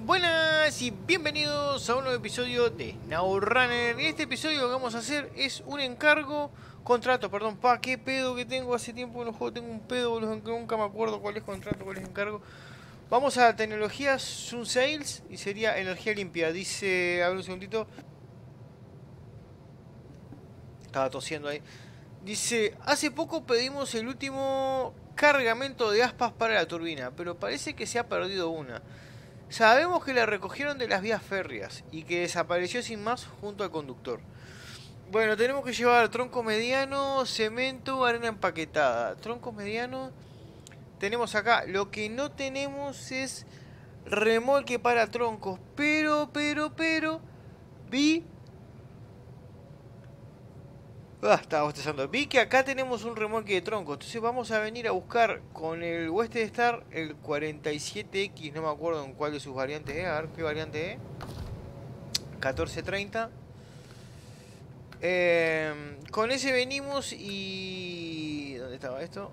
Buenas y bienvenidos a un nuevo episodio de SnowRunner. En este episodio lo que vamos a hacer es un contrato, perdón, qué pedo que tengo, hace tiempo en los juegos tengo un pedo, boludo, que nunca me acuerdo cuál es contrato, cuál es encargo. Vamos a la tecnología Sun Sales y sería energía limpia, dice, a ver un segundito. Estaba tosiendo ahí. Dice, hace poco pedimos el último cargamento de aspas para la turbina, pero parece que se ha perdido una. Sabemos que la recogieron de las vías férreas y que desapareció sin más junto al conductor. Bueno, tenemos que llevar tronco mediano, cemento, arena empaquetada. Tronco mediano tenemos acá. Lo que no tenemos es remolque para troncos. Pero, vi... estaba bostezando. Vi que acá tenemos un remolque de troncos. Entonces vamos a venir a buscar con el Western Star el 47X. No me acuerdo en cuál de sus variantes es. A ver qué variante es. 1430. Con ese venimos y... ¿dónde estaba esto?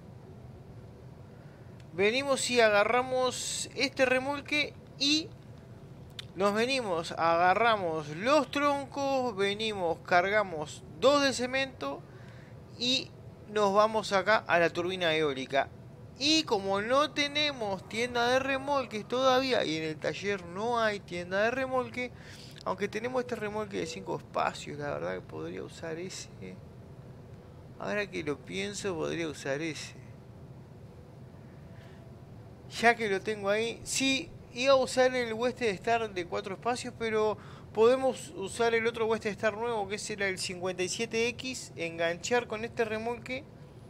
Venimos y agarramos este remolque y... nos venimos, agarramos los troncos, venimos, cargamos 2 de cemento y nos vamos acá a la turbina eólica. Y como no tenemos tienda de remolques todavía y en el taller no hay tienda de remolque, aunque tenemos este remolque de 5 espacios, la verdad que podría usar ese. Ahora que lo pienso, podría usar ese. Ya que lo tengo ahí, sí. Iba a usar el Western Star de 4 espacios, pero podemos usar el otro Western Star nuevo, que será el 57X, enganchar con este remolque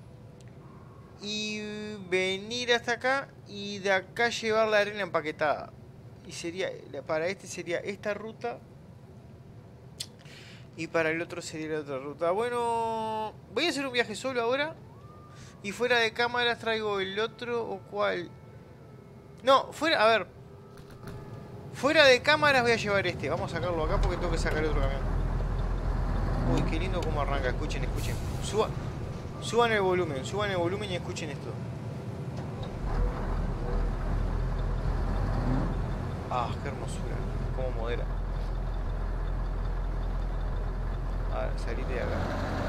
y venir hasta acá y de acá llevar la arena empaquetada. Y sería, para este sería esta ruta y para el otro sería la otra ruta. Bueno, voy a hacer un viaje solo ahora y fuera de cámaras traigo el otro o cuál. No, fuera, a ver. Fuera de cámaras voy a llevar este. Vamos a sacarlo acá porque tengo que sacar el otro camión. Uy, qué lindo cómo arranca. Escuchen, escuchen. Suban el volumen y escuchen esto. Ah, qué hermosura. Cómo modera. A ver, salite de acá.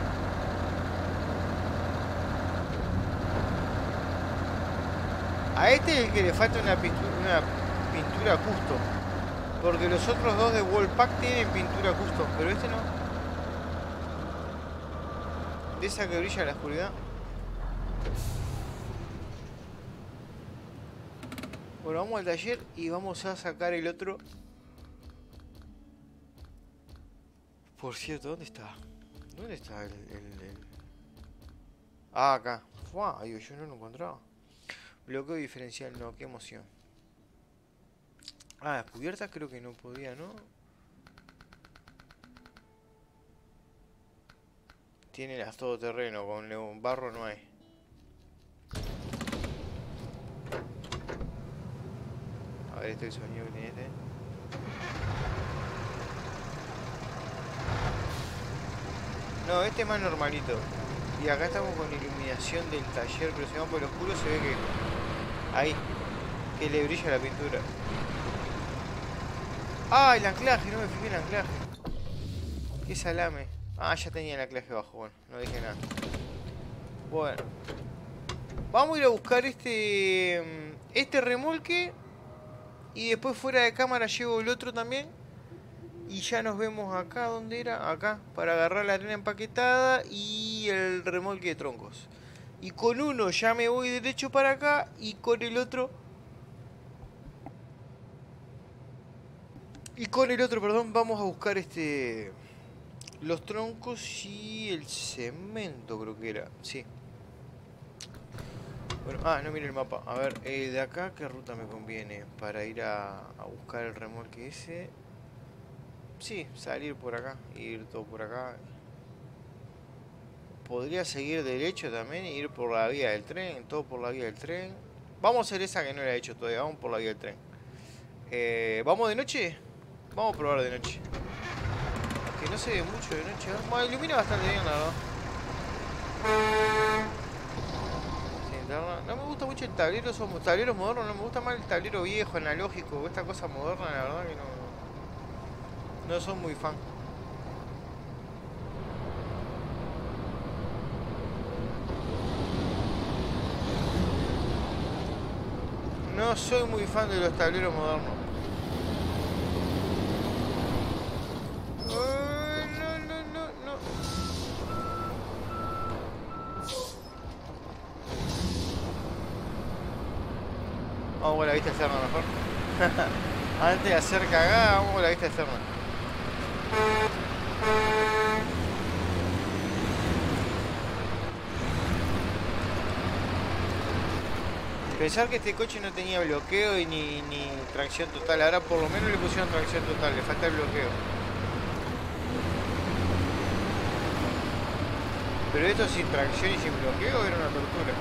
A este es el que le falta una pintura custom. Porque los otros dos de Wallpack tienen pintura custom, pero este no. De esa que brilla en la oscuridad. Bueno, vamos al taller y vamos a sacar el otro. Por cierto, ¿dónde está? ¿Dónde está el... Ah, acá. Ay, yo no lo encontraba. Bloqueo diferencial, no, qué emoción. Ah, las cubiertas creo que no podía, ¿no? Tiene las todoterreno, con un barro no hay. A ver, este es el sonido que tiene este. No, este es más normalito. Y acá estamos con iluminación del taller, pero si vamos por el oscuro se ve que... ahí, que le brilla la pintura. Ah, el anclaje, no me fijé en el anclaje. Qué salame. Ah, ya tenía el anclaje abajo, bueno, no dije nada. Bueno. Vamos a ir a buscar este remolque. Y después fuera de cámara llevo el otro también. Y ya nos vemos acá, ¿dónde era? Acá, para agarrar la arena empaquetada y el remolque de troncos. Y con uno ya me voy derecho para acá y con el otro... Y con el otro, perdón, vamos a buscar los troncos y el cemento, creo que era. Sí. Bueno, no mire el mapa. A ver, de acá, ¿qué ruta me conviene? Para ir a buscar el remolque ese. Sí, salir por acá, ir todo por acá. Podría seguir derecho también e ir por la vía del tren, todo por la vía del tren. Vamos a hacer esa que no la he hecho todavía, vamos por la vía del tren. ¿Vamos de noche? Vamos a probar de noche. Que no se ve mucho de noche. Bueno, ilumina bastante bien, la verdad. Sí, interna. No me gusta mucho el tablero, esos tableros modernos, no me gusta más el tablero viejo, analógico, esta cosa moderna, la verdad que no soy muy fan. No soy muy fan de los tableros modernos. No. Vamos con la vista externa mejor. Antes de hacer cagada, vamos con la vista externa. Pensar que este coche no tenía bloqueo y ni tracción total. Ahora por lo menos le pusieron tracción total, le falta el bloqueo. Pero esto sin tracción y sin bloqueo era una tortura.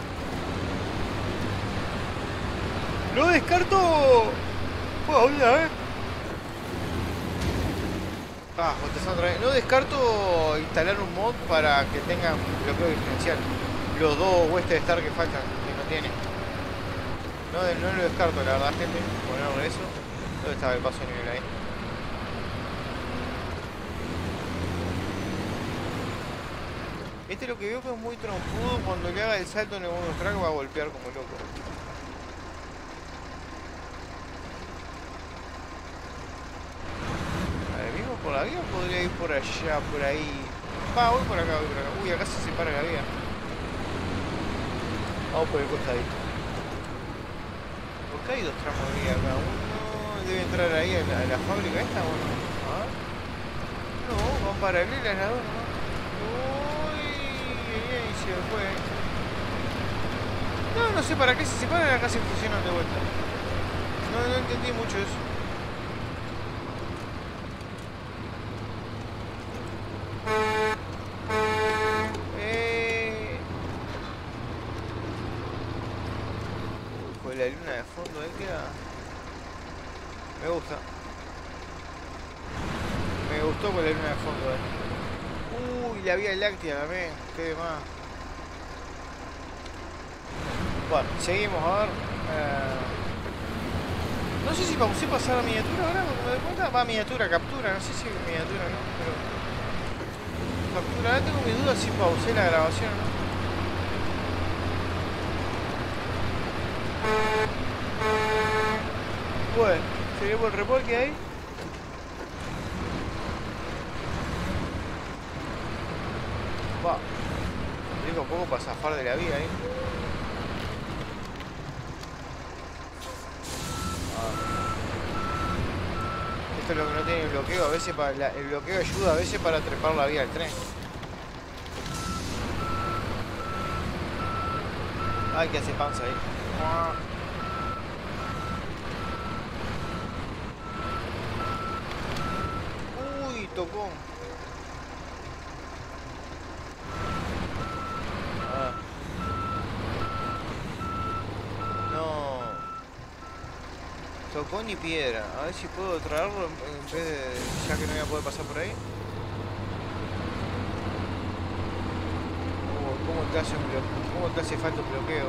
¡No descarto! Otra vez. No descarto instalar un mod para que tenga bloqueo diferencial. Los dos Western Star que faltan, que no tiene. No lo descarto, la verdad, gente. Ponerle eso. ¿Dónde estaba el paso de nivel ahí? Este lo que veo que es muy trompudo. Cuando le haga el salto en el bonus track va a golpear como loco. A ver, ¿mismo por la vía o podría ir por allá, por ahí? Voy por acá, voy por acá. Uy, acá se separa la vía. Vamos por el costadito. Porque hay dos tramos de vía acá. Uno debe entrar ahí a la fábrica esta o no. A ver. No, van paralelas las dos, ¿no? Se fue. No sé para qué se separan, acá se fusionan de vuelta. No entendí mucho eso. Con la luna de fondo ahí queda. Me gusta. Me gustó con la luna de fondo ahí. Uy, la Vía Láctea también. Qué demás. Bueno, seguimos a ver. No sé si pausé pasar a miniatura ahora, porque me doy cuenta. Va, miniatura, captura, no sé si miniatura no, pero. Captura, ahora tengo mis dudas si pausé la grabación o no. Bueno, seguimos el remolque ahí. Va. Tengo un poco para zafar de la vía ahí. Esto es lo que no tiene el bloqueo, a veces el bloqueo ayuda a veces para trepar la vía del tren. Ay, que hace panza ahí. Uy, tocó. No. Tocó ni piedra. A ver si puedo traerlo en vez de... ya que no voy a poder pasar por ahí. ¿Cómo te hace falta un bloqueo?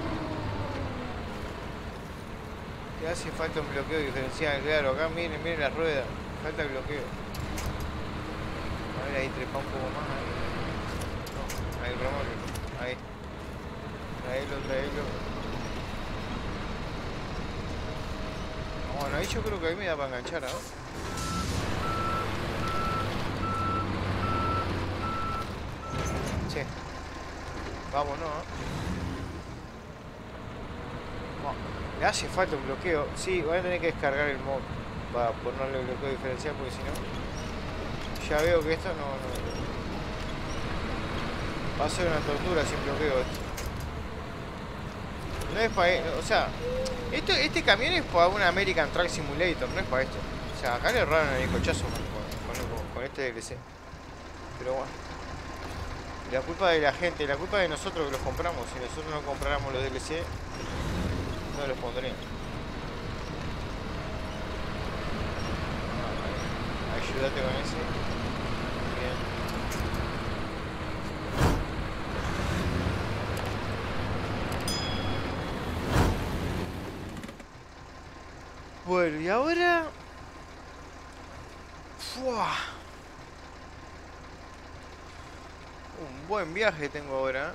Te hace falta un bloqueo diferencial, claro. Acá miren la rueda. Falta el bloqueo. A ver, ahí trepa un poco más. Ahí. No, ahí el remolque. Ahí. Traelo. Bueno, ahí yo creo que ahí me da para enganchar, ¿no? Sí. Vámonos, ¿no? Bueno, le hace falta un bloqueo. Sí, voy a tener que descargar el mod para ponerle el bloqueo diferencial, porque si no... ya veo que esto no... va a ser una tortura sin bloqueo esto. No es para... o sea, este camión es para un American Truck Simulator, no es para esto. O sea, acá le erraron el cochazo con este DLC. Pero bueno. La culpa de la gente, la culpa de nosotros que los compramos. Si nosotros no compráramos los DLC, no los pondrían. Ayúdate con ese. Bien. Bueno, y ahora... ¡Fua! Un buen viaje tengo ahora.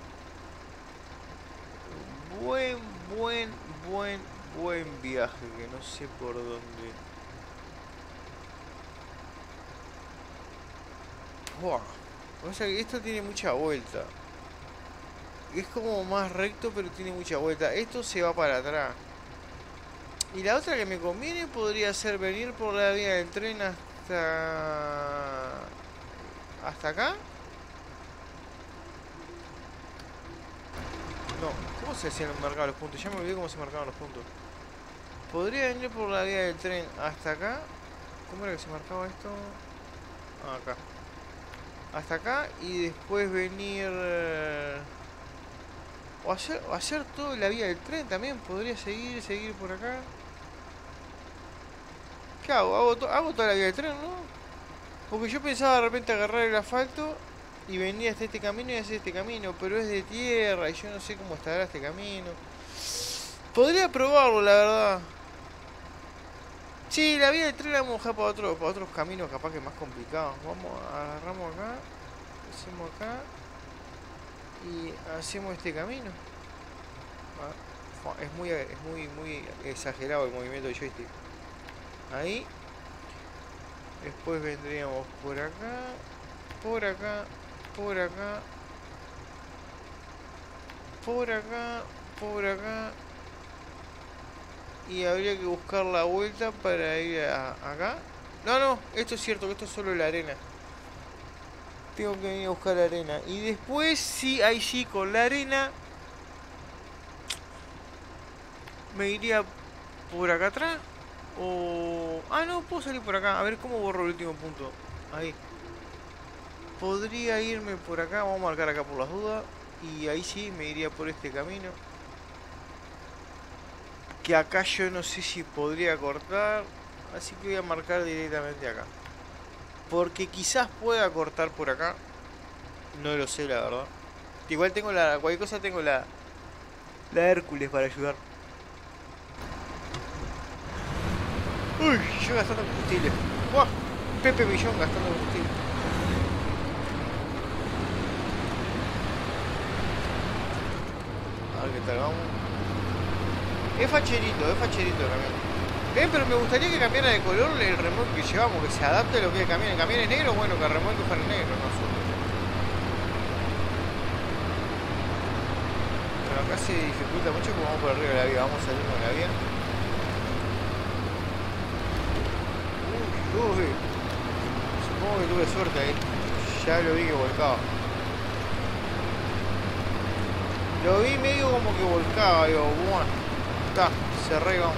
Buen viaje, que no sé por dónde. ¡Fua! O sea que esto tiene mucha vuelta. Es como más recto, pero tiene mucha vuelta. Esto se va para atrás. Y la otra que me conviene podría ser venir por la vía del tren hasta... ¿Hasta acá? No, ¿cómo se hacían marcar los puntos? Ya me olvidé cómo se marcaban los puntos. Podría venir por la vía del tren hasta acá. ¿Cómo era que se marcaba esto? Ah, acá. Hasta acá y después venir... O hacer toda la vía del tren también. Podría seguir por acá. ¿Qué hago? Hago toda la vía del tren, ¿no? Porque yo pensaba de repente agarrar el asfalto y venir hasta este camino y hacer este camino, pero es de tierra y yo no sé cómo estará este camino. Podría probarlo, la verdad. Sí, la vía del tren la vamos a dejar para otros caminos capaz que más complicados. Agarramos acá, hacemos acá y hacemos este camino. Es muy exagerado el movimiento de joystick. Ahí. Después vendríamos por acá, por acá, por acá, por acá, por acá. Y habría que buscar la vuelta para ir acá. No, esto es cierto, que esto es solo la arena. Tengo que venir a buscar la arena. Y después, sí, ahí sí, con la arena me iría por acá atrás. O... Ah, no, puedo salir por acá. A ver cómo borro el último punto. Ahí. Podría irme por acá. Vamos a marcar acá por las dudas. Y ahí sí, me iría por este camino. Que acá yo no sé si podría cortar. Así que voy a marcar directamente acá. Porque quizás pueda cortar por acá. No lo sé, la verdad. Igual tengo la... Cualquier cosa tengo la Hércules para ayudar. Uy, yo gastando combustible. ¡Buah! Pepe Millón gastando combustible. A ver qué tal, vamos. Es facherito el camión. Pero me gustaría que cambiara de color el remolque que llevamos, que se adapte a lo que es el camión. El camión es negro, bueno, que el remolque fuera negro, no azul. Pero acá se dificulta mucho porque vamos por arriba de la vía, vamos saliendo de la vía. Uy, supongo que tuve suerte ahí. Ya lo vi que volcaba. Lo vi medio como que volcaba, digo, bueno, está, cerré, vamos.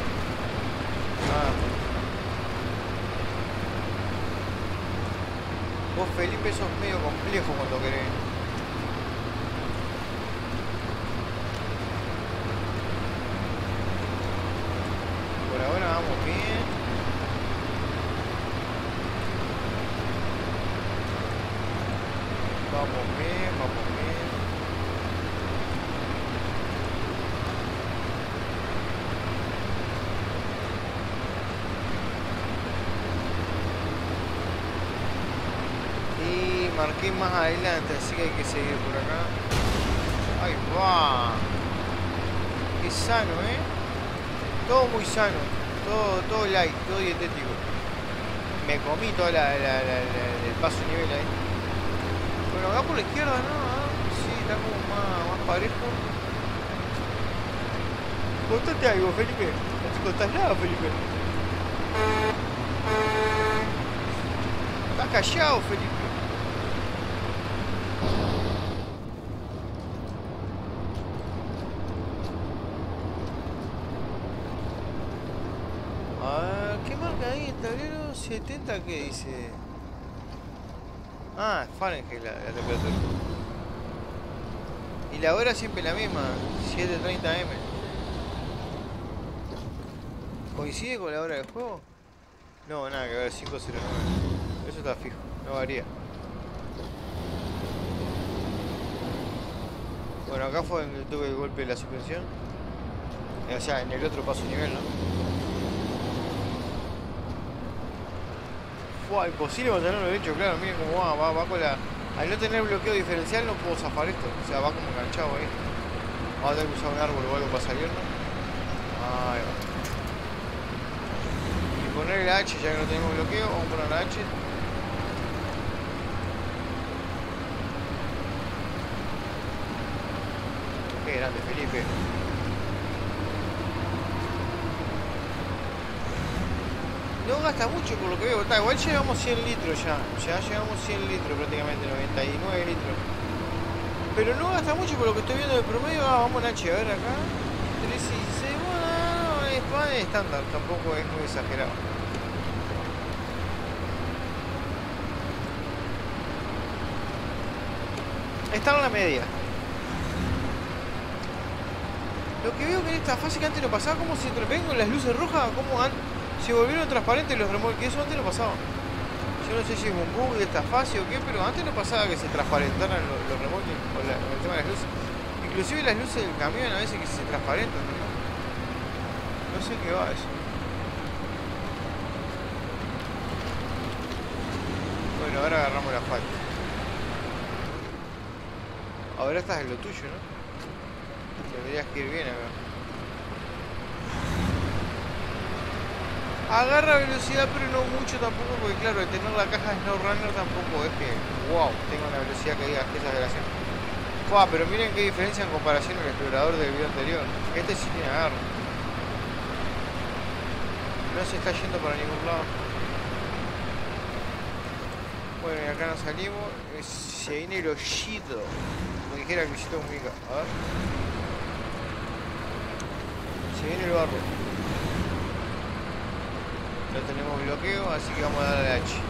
Vos, Felipe, sos medio complejo cuando querés. Por ahora vamos bien. Vamos bien, vamos bien. Y marqué más adelante, así que hay que seguir por acá. Ahí va. Qué sano, todo muy sano. Todo light, todo dietético. Me comí toda el paso nivel ahí. Bueno, acá por la izquierda, ¿no? Sí, está como más parejo. Contate algo, Felipe. No te contás nada, Felipe. Estás callado, Felipe. A ver, ¿qué marca ahí el tablero? 70, ¿qué dice? Ah, Fahrenheit la temperatura. Y la hora siempre la misma, 7:30 am. ¿Coincide con la hora del juego? No, nada que ver, 5:09. Eso está fijo, no varía. Bueno, acá fue donde tuve el golpe de la suspensión. O sea, en el otro paso nivel, ¿no? Buah, imposible mantenerlo derecho, claro, miren cómo va con la... Al no tener bloqueo diferencial no puedo zafar esto, o sea, va como enganchado ahí. Vamos a tener que usar un árbol o algo para salirnos. Ahí va. Y poner el H, ya que no tenemos bloqueo, vamos a poner la H. Qué grande, Felipe. No gasta mucho por lo que veo. Está, igual llevamos 100 litros ya. Ya llevamos 100 litros prácticamente, 99 litros. Pero no gasta mucho por lo que estoy viendo de promedio. Vamos en H, a ver acá. 316. Bueno, es estándar. Tampoco es muy exagerado. Está en la media. Lo que veo que en esta fase que antes no pasaba, como si ven con las luces rojas, como se volvieron transparentes los remolques. Eso antes no pasaba. Yo no sé si es un bug de esta fase o qué, pero antes no pasaba que se transparentaran los remolques o el tema de las luces. Inclusive las luces del camión a veces que se transparentan, ¿no? No sé qué va eso. Bueno, ahora agarramos la falta. Ahora estás en lo tuyo, ¿no? Tendrías que ir bien acá. Agarra velocidad, pero no mucho tampoco, porque claro, el tener la caja SnowRunner tampoco es que, wow, tenga una velocidad que digas que es exageración. Wow, pero miren qué diferencia en comparación al explorador del video anterior. Este sí tiene agarro. No se está yendo para ningún lado. Bueno, y acá nos salimos. Se viene el hoyito. Como dijera Luisito Comunica. A ver. Se viene el barro. No tenemos bloqueo, así que vamos a darle a H.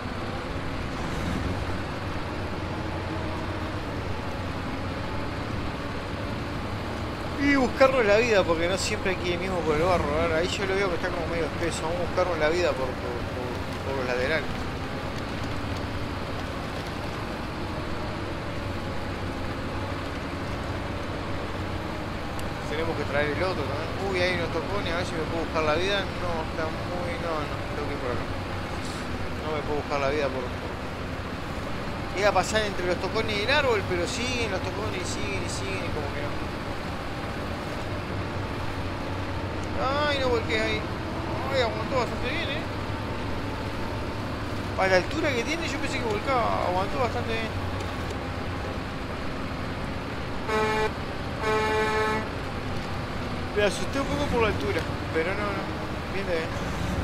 Y buscarnos la vida, porque no siempre hay que ir mismo por el barro. Ahora, ahí yo lo veo que está como medio espeso. Vamos a buscarnos la vida por los laterales. Tenemos que traer el otro también. Uy, ahí nos tocó, ni a ver si me puedo buscar la vida. No, está muy... No, tengo que ir por acá. No me puedo buscar la vida por... Iba a pasar entre los tocones y el árbol, pero siguen los tocones y siguen y como que no. Ay, no volqué ahí. Ay, aguantó bastante bien, A la altura que tiene yo pensé que volcaba. Aguantó bastante bien. Me asusté un poco por la altura, pero no. Bien de bien.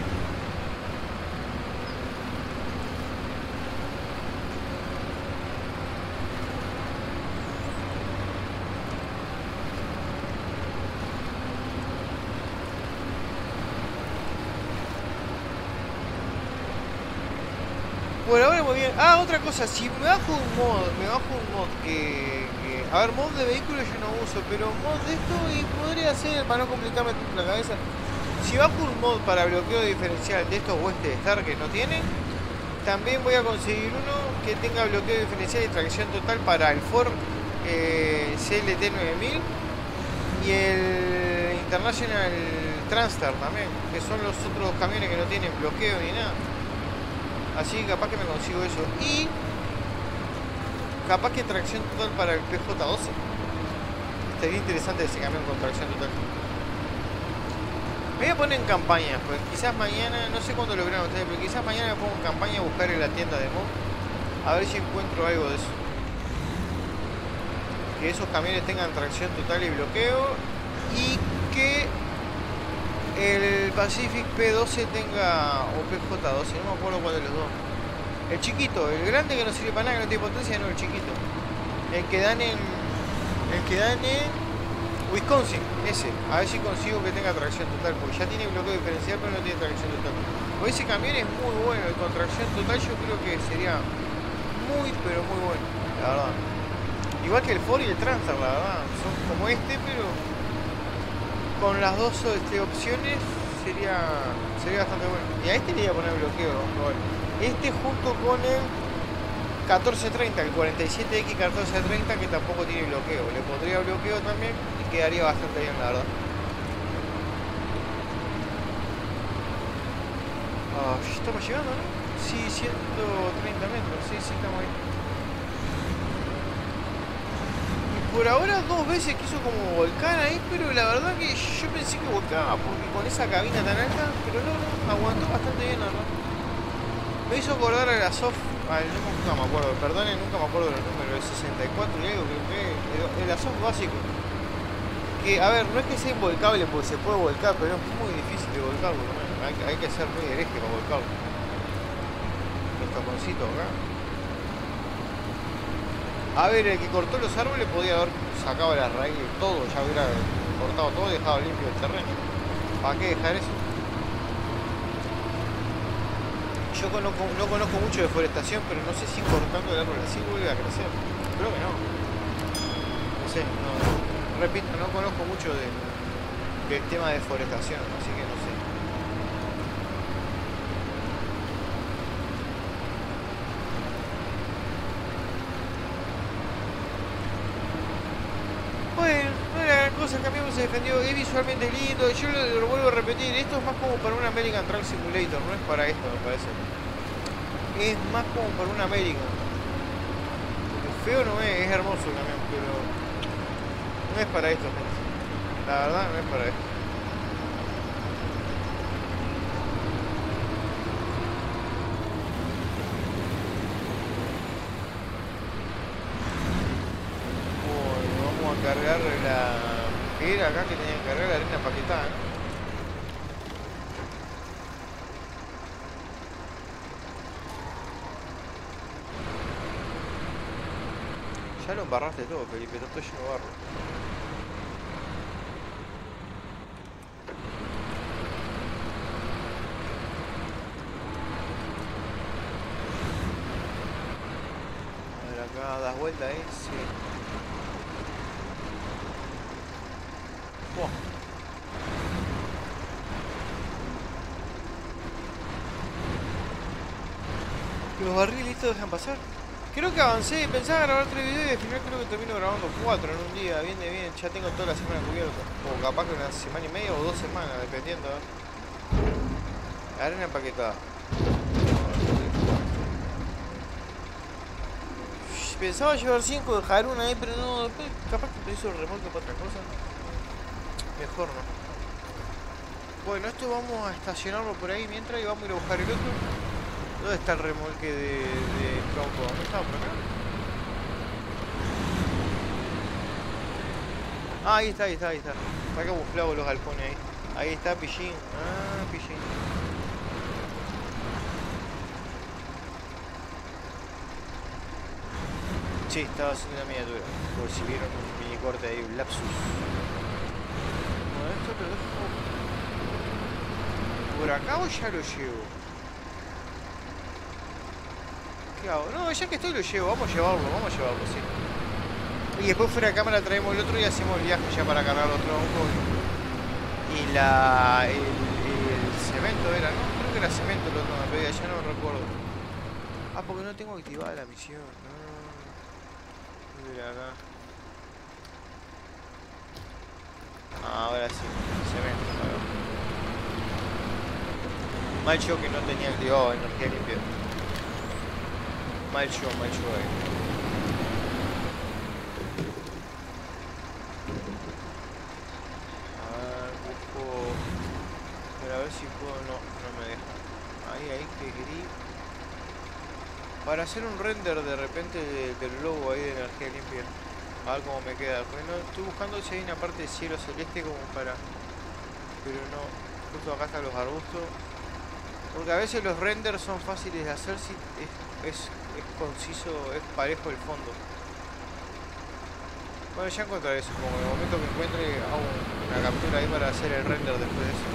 Bueno, ahora muy bien. Ah, otra cosa, si me bajo un mod que... A ver, mod de vehículos yo no uso, pero mod de esto y podría ser, para no complicarme la cabeza. Si bajo un mod para bloqueo diferencial de estos West Star que no tiene, también voy a conseguir uno que tenga bloqueo diferencial y tracción total para el Ford CLT 9000 y el International Transtar también, que son los otros camiones que no tienen bloqueo ni nada. Así que capaz que me consigo eso. Y capaz que tracción total para el PJ12. Estaría interesante ese camión con tracción total. Me voy a poner en campaña, pues quizás mañana, no sé cuándo lo verán ustedes, pero quizás mañana me pongo en campaña a buscar en la tienda de mod. A ver si encuentro algo de eso. Que esos camiones tengan tracción total y bloqueo. Y que el Pacific P12 tenga, o PJ12, no me acuerdo cuál de los dos. El chiquito, el grande que no sirve para nada, que no tiene potencia, no, el chiquito. El que dan en Wisconsin, ese. A ver si consigo que tenga tracción total, porque ya tiene bloqueo diferencial, pero no tiene tracción total. Pues ese camión es muy bueno, y con tracción total yo creo que sería muy, pero muy bueno, la verdad. Igual que el Ford y el Transtar, la verdad. Son como este, pero con las dos opciones sería bastante bueno. Y a este le iba a poner bloqueo, igual. Este junto con el 1430, el 47X 1430, que tampoco tiene bloqueo. Le pondría bloqueo también y quedaría bastante bien, la verdad. Oh, estamos llegando, ¿no? Sí, 130 metros, sí, sí, estamos ahí. Y por ahora 2 veces quiso como volcar ahí, pero la verdad que yo pensé que volcaba porque con esa cabina tan alta, pero no, no, aguantó bastante bien, la verdad. Me hizo acordar a la Soft, nunca me acuerdo, perdonen, nunca me acuerdo del número, el 64 y algo, creo que el Soft básico. Que, a ver, no es que sea involcable porque se puede volcar, pero es muy difícil de volcarlo, ¿no? Hay que ser muy hereje para volcarlo. Los taponcitos acá. A ver, el que cortó los árboles podía haber sacado las raíces, todo, ya hubiera cortado todo y dejado limpio el terreno. ¿Para qué dejar eso? Yo no conozco mucho de forestación, pero no sé si cortando el árbol así vuelve a crecer. Creo que no. No sé, no, repito, no conozco mucho del tema de forestación, así que no sé. Bueno, no era gran cosa, cambiamos, se defendió, es visualmente lindo, yo lo vuelvo a repetir, esto es más como para un American Truck Simulator, no es para esto me parece. Es más como para un American. Feo no es hermoso el camión, pero no es para esto, gente. La verdad no es para esto. Bueno, vamos a cargar la... ¿Qué era acá que tenía que cargar la arena empaquetada, no? Ya lo embarraste todo, Felipe, todo lleno de barro. A ver, acá das vuelta ahí, sí. Buah. Los barriles estos dejan pasar. Creo que avancé, pensaba grabar 3 videos y al final creo que termino grabando 4 en un día, bien de bien, ya tengo toda la semana cubierta. O capaz que una semana y media o 2 semanas, dependiendo. Arena empaquetada. Pensaba llevar 5 de Haruna ahí, pero no, después capaz que utilizo el remolque para otra cosa. Mejor no. Bueno, esto vamos a estacionarlo por ahí mientras y vamos a ir a buscar el otro. ¿Dónde está el remolque de tronco? ¿No estaba por acá? Ah, ahí está, ahí está, ahí está. Está camuflado los galpones ahí. Ahí está Pillín. Ah, Pillín. Sí, estaba haciendo una miniatura. Por si vieron un mini corte ahí, un lapsus. Bueno, esto lo dejo por acá o ya lo llevo. ¿Qué hago? No, ya que estoy lo llevo, vamos a llevarlo, sí. Y después fuera de cámara traemos el otro y hacemos el viaje ya para cargar los troncos. Y el cemento era, ¿no? Creo que era cemento el otro me pedía, ya no me recuerdo. Ah, porque no tengo activada la misión. No. Mira acá. Ahora sí, cemento. Mal yo que no tenía activado energía limpia. Mal yo ahí. A ver si puedo, no me deja. Ahí, que gris. Para hacer un render de repente del logo ahí de energía limpia. A ver cómo me queda. Porque no, estoy buscando si hay una parte de cielo celeste como para... Pero no. Justo acá están los arbustos. Porque a veces los renders son fáciles de hacer si es conciso, es parejo el fondo. Bueno, ya encontraré eso. Como en el momento que encuentre hago una captura ahí para hacer el render después de eso.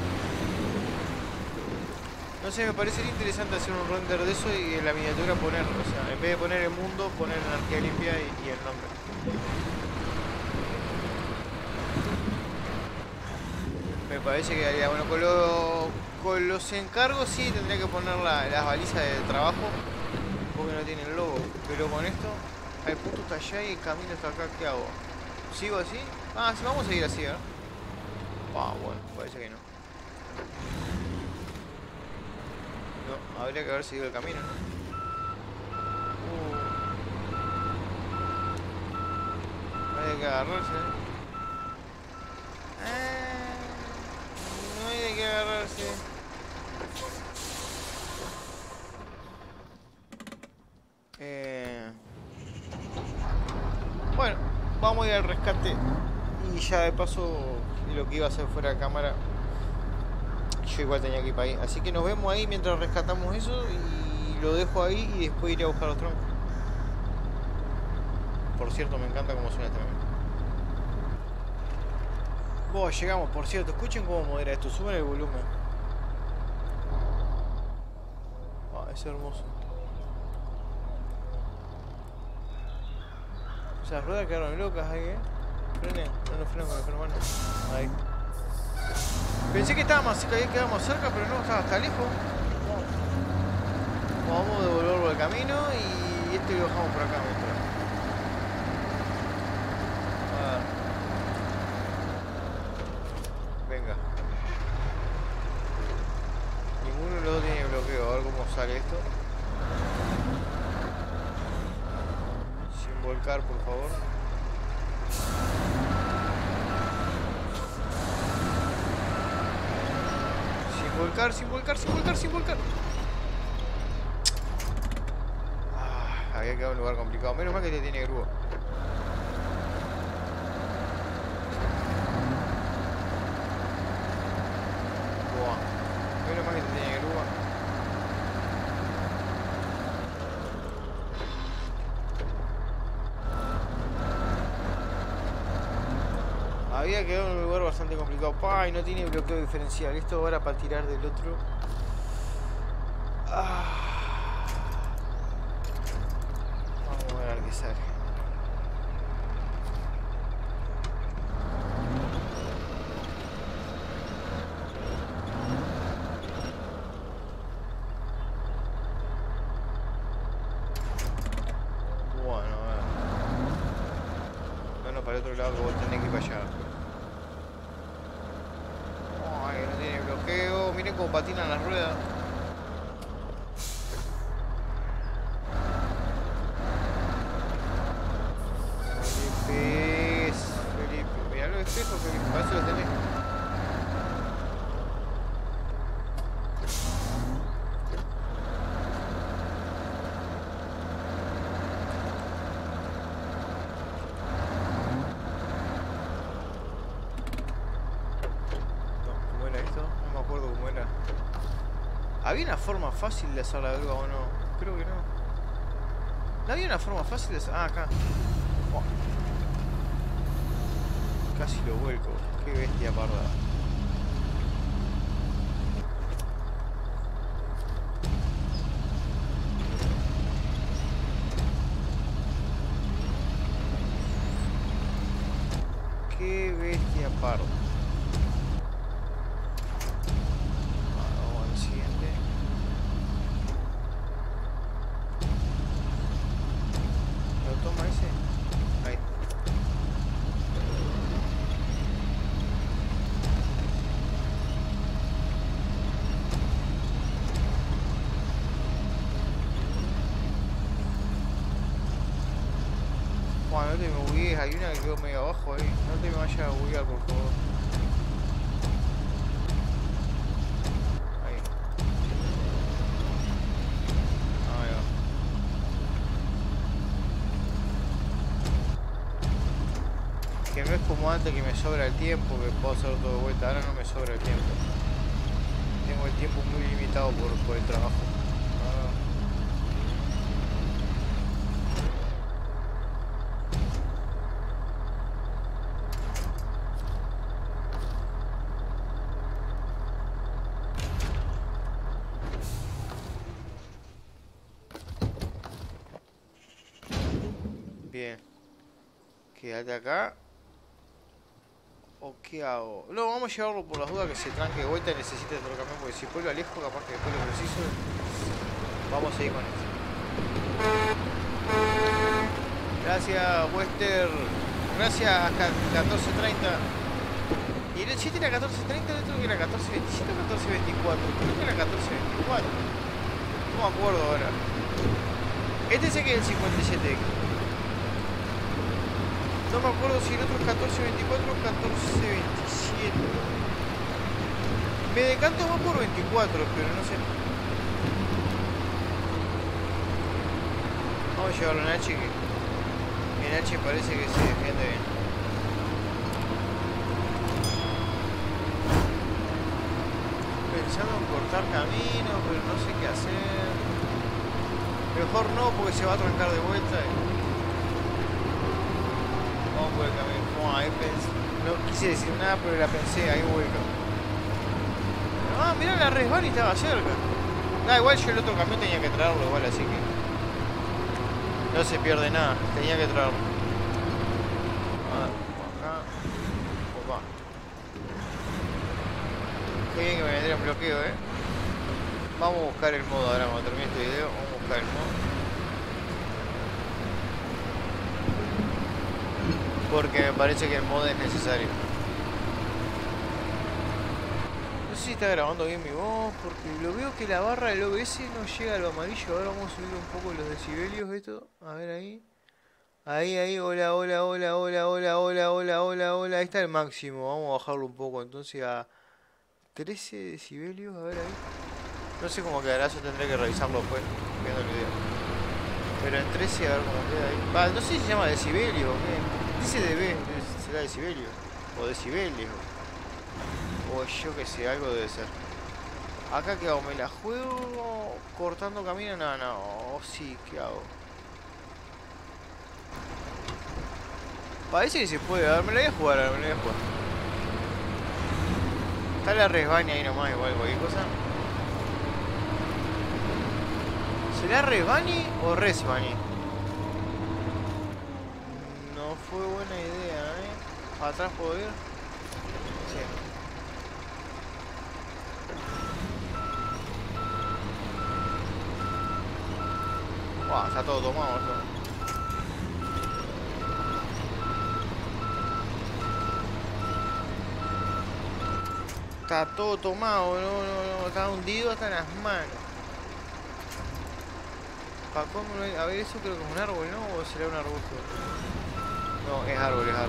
No sé, me parecería interesante hacer un render de eso y en la miniatura poner, o sea, en vez de poner el mundo, poner energía limpia y el nombre. Me parece que haría bueno. Con los encargos sí tendría que poner las balizas de trabajo, porque no tiene el logo. Pero con esto, el punto está allá y el camino está acá, ¿qué hago? ¿Sigo así? Ah, sí, vamos a seguir así, ¿eh? Ah, bueno, parece que no. Habría que haber seguido el camino, ¿no? Hay que agarrarse. No hay de qué agarrarse. Bueno, vamos a ir al rescate. Y ya de paso, lo que iba a hacer fuera de cámara, yo igual tenía que ir para ahí. Así que nos vemos ahí mientras rescatamos eso. Y lo dejo ahí y después iré a buscar los troncos. Por cierto, me encanta cómo suena este momento. Bueno, llegamos, por cierto, escuchen cómo modera esto, suben el volumen. Es hermoso. O sea, las ruedas quedaron locas ahí, Frenen, no freno con el freno mano. Ahí. Pensé que estaba más cerca, había quedado más cerca, pero no, estaba hasta lejos. Vamos a devolverlo al camino y este lo bajamos por acá, mientras. Venga. Ninguno de los dos tiene bloqueo, a ver cómo sale esto. Sin volcar, por favor. Sin volcar, sin volcar, sin volcar, sin volcar. Había quedado en un lugar complicado. Menos mal que te tiene grúa. Menos mal que te tiene grúa. Había quedado en un lugar bastante complicado. Y no tiene bloqueo diferencial. Esto ahora para tirar del otro. Vamos a ver qué sale. Para el otro lado que vos tenés que ir para allá. Ay, no tiene bloqueo. Miren cómo patinan las ruedas. Felipe. Mirá los espejos, Felipe. Para eso los tenés. ¿Había una forma fácil de hacer la grúa o no? Creo que no. ¿No había una forma fácil de hacer? Acá. Oh. Casi lo vuelco. Qué bestia parda. Qué bestia parda. No te me buguees, hay una que quedó medio abajo ahí. No te me vayas a buguear, por favor. Ahí. Ahí va. Que no es como antes que me sobra el tiempo, que puedo hacer todo de vuelta. Ahora no me sobra el tiempo. Tengo el tiempo muy limitado por el trabajo. Bien. Quédate acá. ¿O qué hago? No, vamos a llevarlo por las dudas que se tranque de vuelta y necesite otro camión, porque si después lo alejo, capaz que después lo preciso. Vamos a seguir con esto. Gracias, Wester. Gracias, 1430. Y el 7 era 1430, el otro que era 1427 o 1424. Creo que era 1424. No me acuerdo ahora. Este sé que es el 57X. No me acuerdo si el otro es 1424 o 1427. Me decanto más por 24, pero no sé. Vamos a llevarlo en H, que en H parece que se defiende bien. Pensando en cortar camino, pero no sé qué hacer. Mejor no, porque se va a trancar de vuelta. Vamos por el camino. No, ahí no quise decir nada, pero la pensé, ahí vuelco. Ah, mirá, la resbala y estaba cerca. Da igual, yo el otro camión tenía que traerlo igual, así que no se pierde nada, tenía que traerlo. A ver, acá. Opa. Qué bien que me vendría un bloqueo, Vamos a buscar el modo ahora cuando termine este video. Vamos a buscar el modo. Porque me parece que el modo es necesario. No sé si está grabando bien mi voz, porque lo veo que la barra del OBS no llega a lo amarillo. Ahora vamos a subir un poco los decibelios esto. A ver ahí. Ahí, hola, hola, hola, hola, hola, hola, hola, hola, hola. Ahí está el máximo. Vamos a bajarlo un poco entonces a 13 decibelios. A ver ahí. No sé cómo quedará, yo tendré que revisarlo después, viendo el video. Pero en 13 a ver cómo queda ahí. Va, no sé si se llama decibelio o qué. Dice dB, será decibelio. O decibelio. O yo que sé, algo debe ser. Acá qué hago, me la juego cortando camino, no, oh, sí, ¿qué hago? Parece que se puede, a ver, me la voy a jugar, me la voy a jugar. Está la resbaña ahí nomás, igual cualquier cosa. ¿Será resbani o resbani? No fue buena idea, ¿Para atrás puedo ir? Sí. Wow, está todo tomado esto. Está todo tomado, no, está hundido hasta en las manos. A ver, eso creo que es un árbol, ¿no? ¿O será un arbusto? No, es árbol, bien.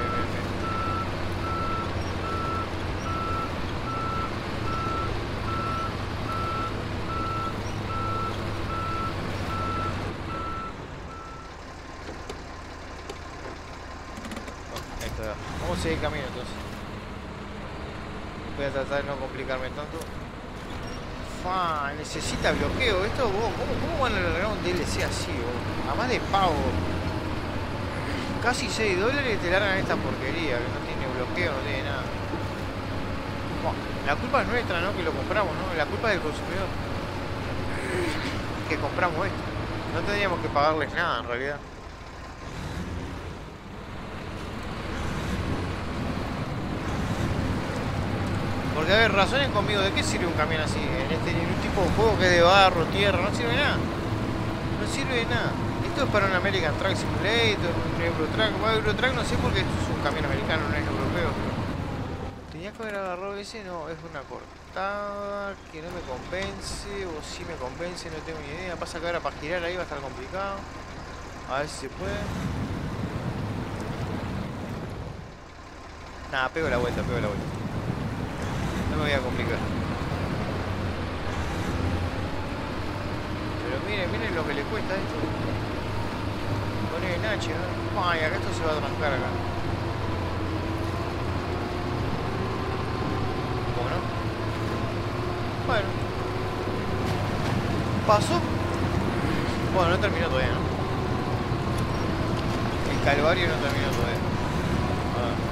Ahí está. Vamos a seguir el camino entonces. Voy a tratar de no complicarme tanto. Necesita bloqueo. Esto, ¿cómo van a largar un DLC así, vos? A más de pago. Casi $6 te largan esta porquería, que no tiene bloqueo, no tiene nada. La culpa es nuestra, ¿no? Que lo compramos, ¿no? La culpa es del consumidor. Que compramos esto. No tendríamos que pagarles nada, en realidad. Porque, a ver, razonen conmigo, ¿de qué sirve un camión así? En un tipo de juego que es de barro, tierra, no sirve de nada. No sirve de nada. Esto es para un American Truck Simulator, un Eurotruck. Bueno, Eurotruck no sé porque esto es un camión americano, no es europeo. Tenía que haber agarrado ese, no, es una cortada que no me convence, o sí me convence, no tengo ni idea. Pasa que ahora para girar ahí va a estar complicado. A ver si se puede. Nada, pego la vuelta. No me voy a complicar. Pero miren lo que le cuesta esto. Poner en H, ¿no? Ay, acá esto se va a trancar acá. ¿Cómo no? Bueno. Pasó. Bueno, no terminó todavía, ¿no? El calvario no terminó todavía. A ver.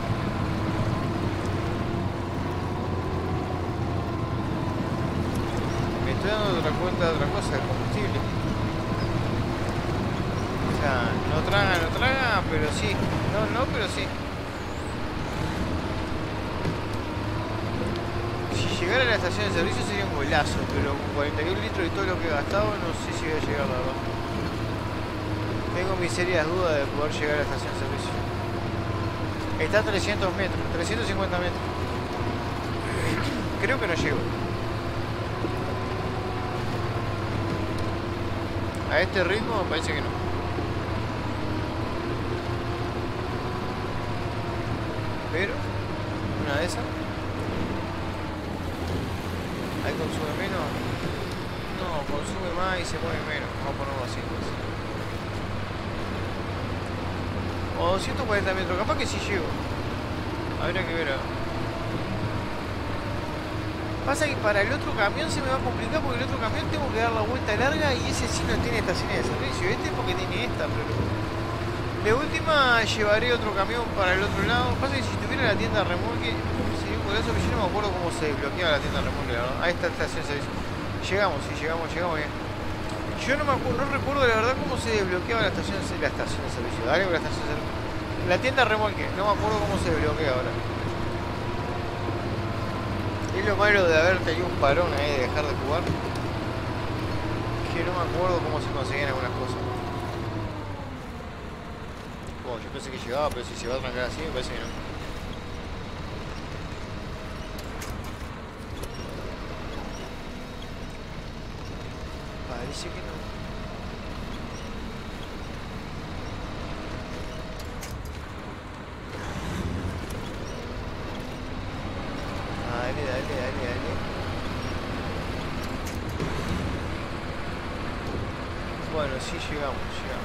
Estoy dando otra cuenta de otra cosa, el combustible. O sea, no traga, pero sí. No, pero sí. Si llegara a la estación de servicio sería un golazo, pero con 41 litros y todo lo que he gastado, no sé si voy a llegar, la verdad. Tengo mis serias dudas de poder llegar a la estación de servicio. Está a 300 metros, 350 metros. Creo que no llego. A este ritmo me parece que no. Pero, una de esas. Ahí consume menos. No, consume más y se mueve menos. Vamos a ponerlo así. O 240 metros. Capaz que sí llego. Habría que ver. Pasa que para el otro camión se me va a complicar porque el otro camión tengo que dar la vuelta larga y ese sí no tiene estaciones de servicio. Este es porque tiene esta, pero... De última llevaré otro camión para el otro lado. Pasa que si tuviera la tienda de remolque sería un golazo, pero yo no me acuerdo cómo se desbloqueaba la tienda de remolque, la verdad. Ahí está la estación de servicio. Llegamos, sí, llegamos bien. Yo no recuerdo la verdad cómo se desbloqueaba la estación de servicio. Dale con la estación de servicio. La tienda de remolque, no me acuerdo cómo se desbloquea ahora. Es lo malo de haber tenido un parón ahí, de dejar de jugar. Que no me acuerdo cómo se conseguían algunas cosas. Bueno, yo pensé que llegaba, pero si se va a trancar así, me parece que no. Parece que no. Dale. Bueno, sí llegamos.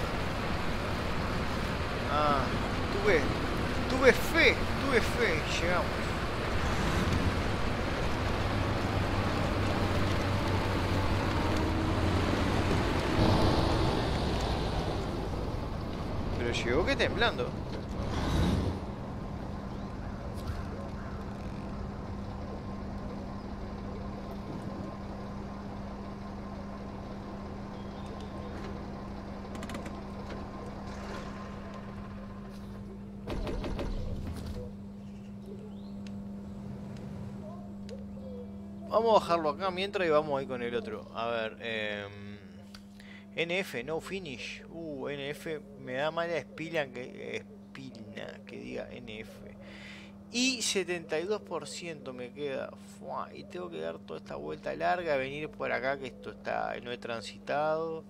Ah, tuve fe, llegamos. Pero llegó que temblando. Vamos a bajarlo acá mientras y vamos ahí con el otro. A ver, NF, no finish. NF me da mala espina que diga NF. Y 72% me queda. Fua, y tengo que dar toda esta vuelta larga, venir por acá que esto está, no he transitado.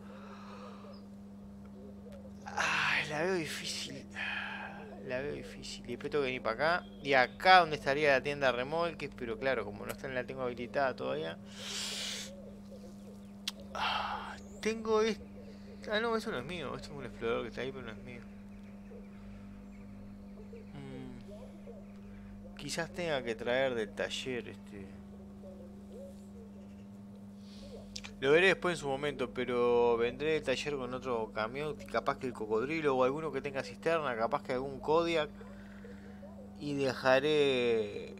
Ay, la veo difícil. Y después tengo que venir para acá. Y acá donde estaría la tienda de remolques. Pero claro, como no la tengo habilitada todavía. Tengo esto. Ah, no, eso no es mío. Esto es un explorador que está ahí, pero no es mío. Quizás tenga que traer del taller Lo veré después en su momento, pero vendré del taller con otro camión, capaz que el cocodrilo o alguno que tenga cisterna, capaz que algún Kodiak. Y dejaré...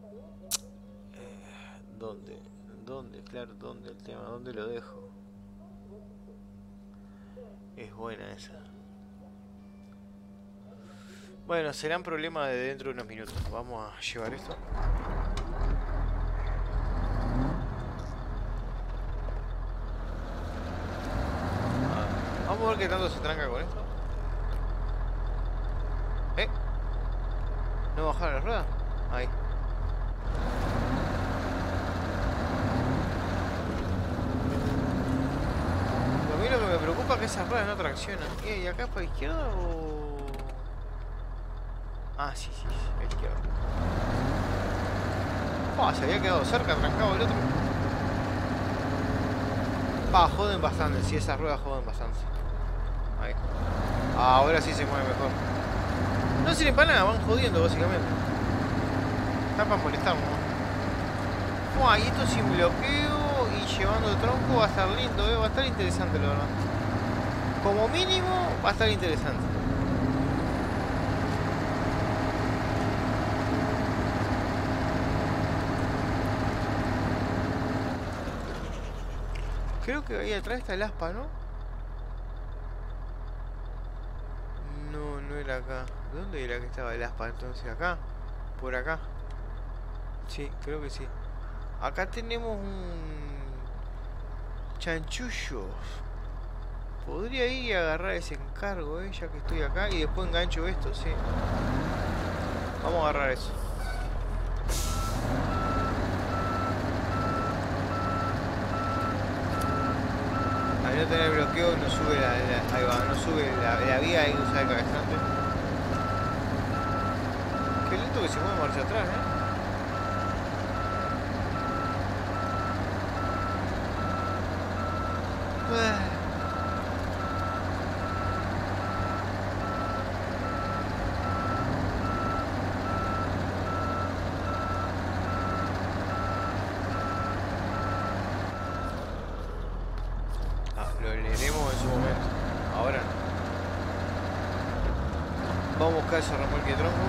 ¿Dónde? Claro, ¿dónde el tema? ¿Dónde lo dejo? Es buena esa. Bueno, serán problemas de dentro de unos minutos. Vamos a llevar esto. Vamos a ver qué tanto se tranca con esto. ¿No bajaron las ruedas? Ahí. Lo mío que me preocupa es que esas ruedas no traccionan. ¿Y acá para la izquierda o...? Ah, sí, a la izquierda. Se había quedado cerca, trancado el otro. Joden bastante, sí, esas ruedas joden bastante. Ahí. Ahora sí se mueve mejor. No sirven para nada, van jodiendo básicamente. Están para molestarnos. Y esto sin bloqueo y llevando el tronco va a estar lindo, va a estar interesante la verdad. Como mínimo va a estar interesante. Creo que ahí atrás está el aspa, ¿no? No era acá. ¿Dónde era que estaba el aspa entonces? ¿Acá? ¿Por acá? Sí, creo que sí. Acá tenemos un... chanchullo. Podría ir y agarrar ese encargo, ya que estoy acá. Y después engancho esto, sí. Vamos a agarrar eso. Ahí Al no tener bloqueo no sube ahí va, no sube la vía y usa el cabezante. Qué lento que se mueve marcha atrás, Lo leeremos en su momento. Ahora no. Vamos a buscar ese remolque de tronco.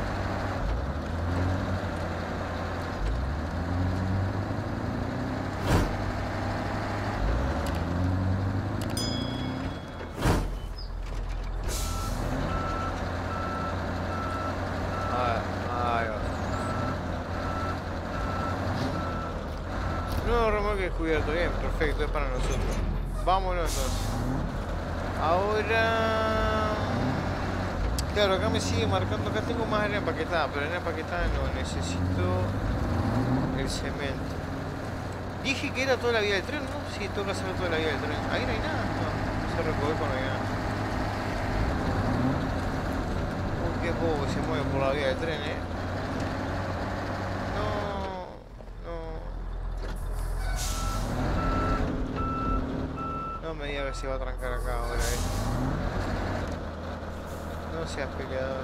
Ahí va. Nuevo remolque descubierto. Bien, perfecto, es para nosotros. Vámonos entonces. Ahora... Claro, acá me sigue marcando. Acá tengo más arena empaquetada, pero arena empaquetada no. Necesito el cemento. Dije que era toda la vía del tren, ¿no? Sí, tengo que hacer toda la vía del tren. Ahí no hay nada. No, se recoge cuando hay nada. Uy, qué poco que se mueve por la vía del tren, No me diga que se va a trancar acá ahora, No seas peleador.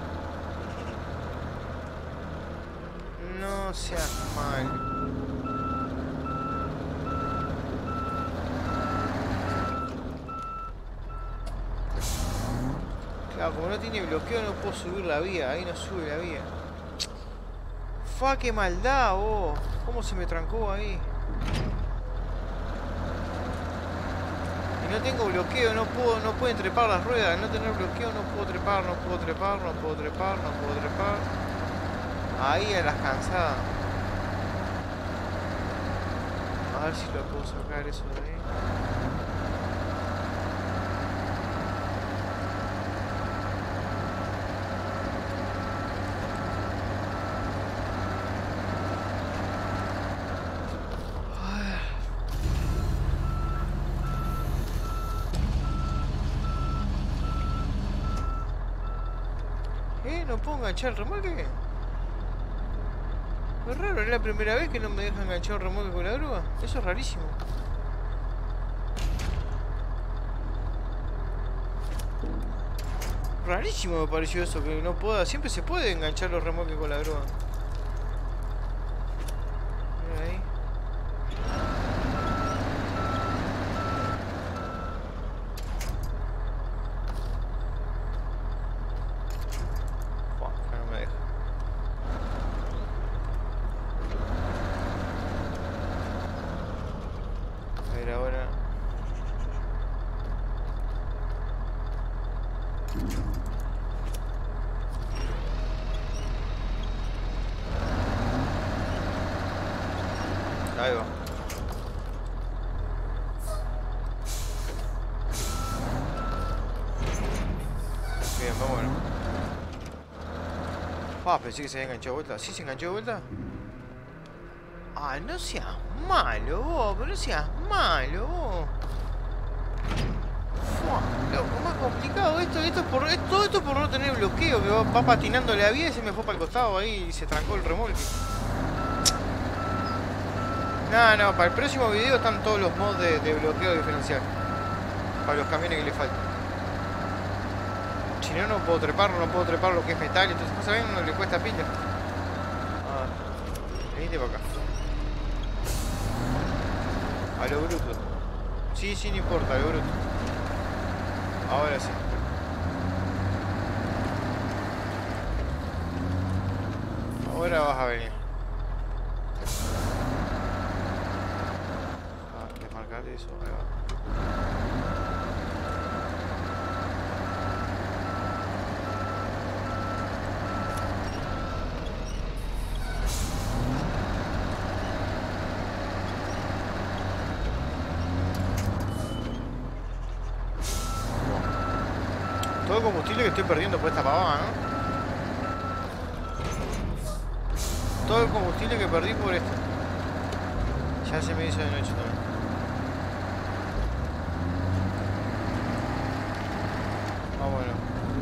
No seas mal. Claro, como no tiene bloqueo no puedo subir la vía. Ahí no sube la vía. ¡Fa, qué maldad, vos! ¿Cómo se me trancó ahí? No tengo bloqueo, no pueden trepar las ruedas. Al no tener bloqueo no puedo trepar. Ahí a las cansadas. A ver si lo puedo sacar eso de ahí. ¿No puedo enganchar el remolque? Es raro, es la primera vez que no me deja enganchar el remolque con la grúa. Eso es rarísimo. Rarísimo me pareció eso, que no pueda. Siempre se puede enganchar los remolques con la grúa. Mira ahí. Ahí va. Bien, vámonos. Ah, pensé que se había enganchado de vuelta. ¿Sí se enganchó de vuelta? Ah, no seas malo vos, pero no seas malo vos. Loco, más complicado esto todo esto por no tener bloqueo, que va patinando la vía y se me fue para el costado ahí y se trancó el remolque. No, para el próximo video están todos los mods de bloqueo diferencial. Para los camiones que le faltan. Si no, no puedo trepar lo que es metal, entonces más o menos no le cuesta pila. Venite para acá. A lo bruto. Sí, no importa, a lo bruto. Ahora sí. Ahora vas a venir. Desmarcate eso, ahí va. Todo el combustible que estoy perdiendo por esta pavada, ¿no? Todo el combustible que perdí por esto. Ya se me hizo de noche también. Vámonos.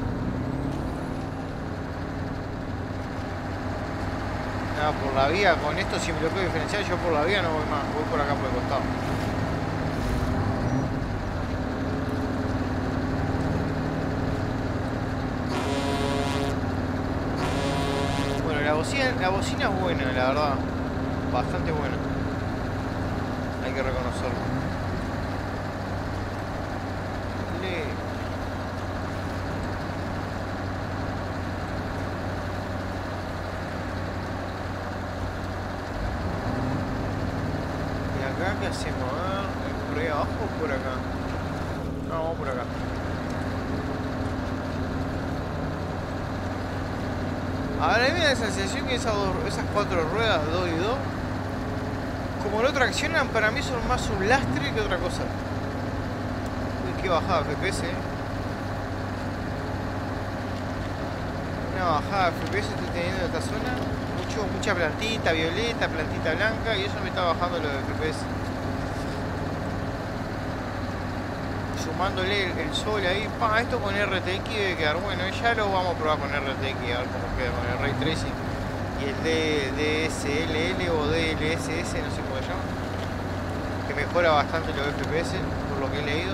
Nada, por la vía, con esto si me lo puedo diferenciar, yo por la vía no voy más, voy por acá por el costado. Bueno, la bocina es buena, la verdad. Bastante buena. Hay que reconocerlo. ¿Qué hacemos? ¿Por ahí abajo o por acá? No, vamos por acá. Ahora me da la sensación que esas 4 ruedas, 2 y 2, como no traccionan, para mí son más un lastre que otra cosa. Uy, qué bajada FPS, Una bajada FPS estoy teniendo en esta zona. Mucha plantita violeta, plantita blanca, y eso me está bajando lo de FPS. Sumándole el sol ahí, esto con RTX debe quedar bueno. Ya lo vamos a probar con RTX, a ver cómo queda con el Ray Tracing y el DSLL o DLSS, no sé cómo se llama, que mejora bastante los FPS por lo que he leído.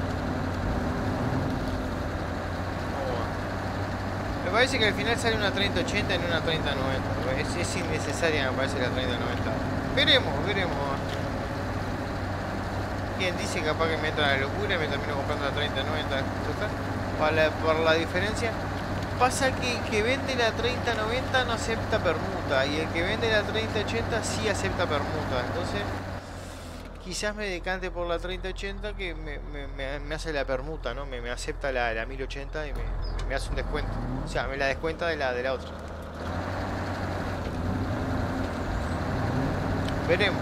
Me parece que al final sale una 3080 en una 3090. Es innecesaria, me parece, la 3090. Veremos. Quien dice capaz que me entra la locura y me termino comprando la 3090. Por la diferencia. Pasa que el que vende la 3090 no acepta permuta. Y el que vende la 3080 sí acepta permuta. Entonces, quizás me decante por la 3080 que me hace la permuta, ¿no? Me acepta la 1080 y me hace un descuento. O sea, me la descuenta de la otra. Veremos.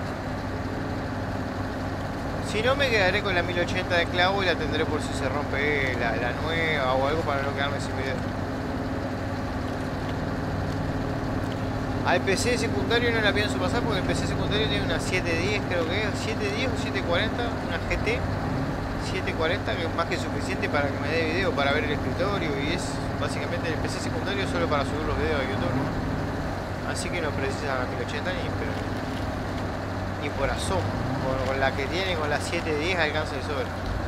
Si no, me quedaré con la 1080 de clavo y la tendré por si se rompe la nueva o algo para no quedarme sin video. Al PC secundario no la pienso pasar porque el PC secundario tiene una 710, creo que es 710 o 740, una GT 740, que es más que suficiente para que me dé video, para ver el escritorio, y es básicamente el PC secundario solo para subir los videos a YouTube, ¿no? Así que no precisa la 1080 ni por asomo. Con la que tiene, con la 710 alcanza de sobra.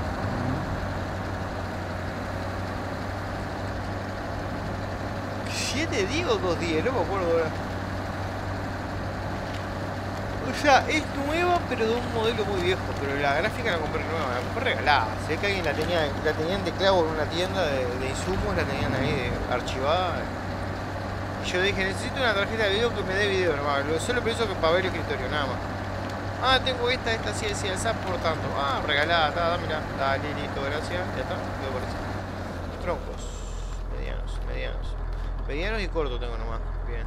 ¿710 o 210? No me acuerdo ahora. O sea, es nueva pero de un modelo muy viejo. Pero la gráfica la compré nueva, la compré regalada. Se ve que alguien la tenían de clavo en una tienda de insumos, la tenían ahí archivada. Y yo dije, necesito una tarjeta de video que me dé video nomás. Solo pienso que para ver el escritorio, nada más. Tengo esta sí decía el SAP, por tanto. Regalada, dámela. Dale, listo, gracias. Ya está, quedó por eso. Troncos. Medianos. Medianos y cortos tengo nomás. Bien.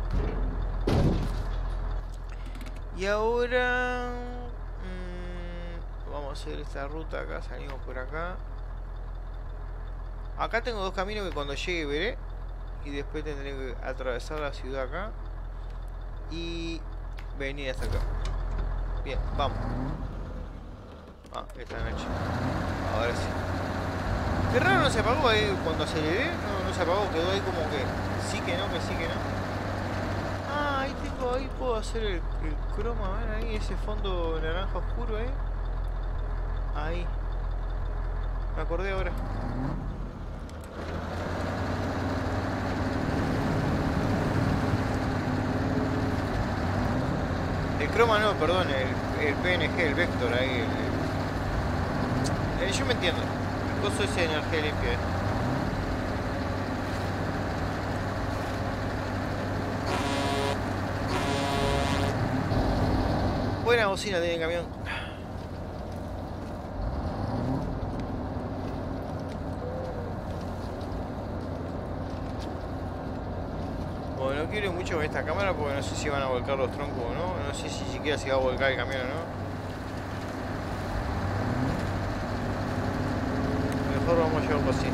Y ahora... vamos a hacer esta ruta acá, salimos por acá. Acá tengo 2 caminos que cuando llegue veré. Y después tendré que atravesar la ciudad acá. Y venir hasta acá. Bien, vamos. Esta noche. Ahora sí. Qué raro, no se apagó ahí cuando aceleré. No se apagó, quedó ahí como que sí que no, que sí que no. Ahí puedo hacer el croma, ¿ven? Ahí ese fondo naranja oscuro ahí. Ahí. Me acordé ahora. El croma no, perdón, el PNG, el vector ahí. Yo me entiendo. El coso ese de energía limpia. Buena bocina tiene el camión. Bueno, no quiero ir mucho con esta cámara porque no sé si van a volcar los troncos o no. No sé si siquiera se va a volcar el camión o no. Mejor vamos a llevarlo así.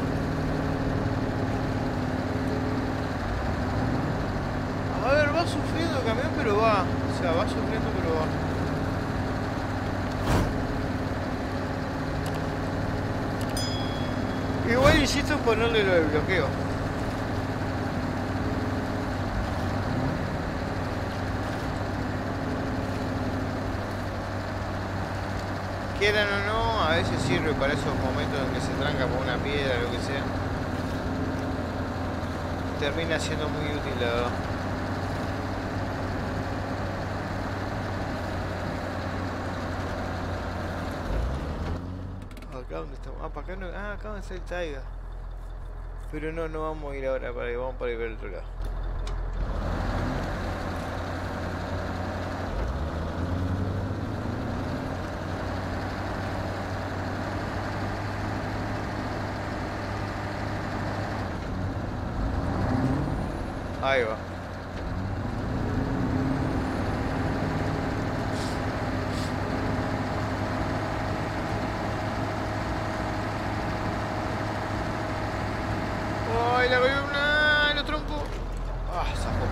A ver, va sufriendo el camión pero va. O sea, va sufriendo pero va. Igual necesito ponerle lo del bloqueo. Quieran o no, a veces sirve para esos momentos en que se tranca por una piedra o lo que sea. Termina siendo muy útil, la verdad. Acá donde estamos. Ah, para acá no. Ah, acá donde está el taiga. Pero no, no vamos a ir ahora para ahí, vamos para ir al otro lado. Ahí va. ¡Ay, la columna! ¡Los troncos! ¡Ah, zafó!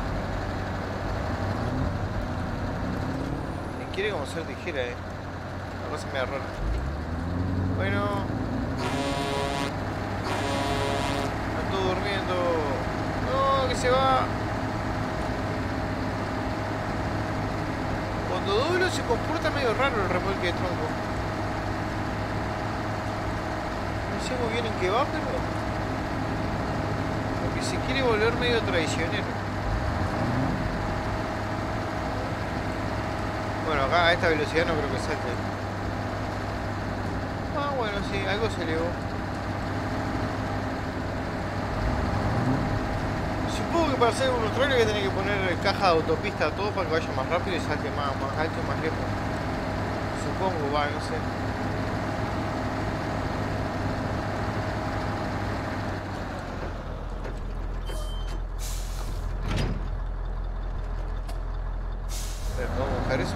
Me quiere como ser tijera, La cosa me da rara. Bueno. Están todos durmiendo. ¡No, que se va! Cuando doblo se comporta medio raro el remolque de tronco. No sé muy bien en qué va, pero... Porque se quiere volver medio traicionero. Bueno, acá a esta velocidad no creo que salte. Ah, bueno, sí, algo se elevó. Supongo que para hacer un trailer voy a tener que poner caja de autopista a todo para que vaya más rápido y salte más alto y más lejos. Supongo, va, no sé. A ver, ¿vamos a buscar eso?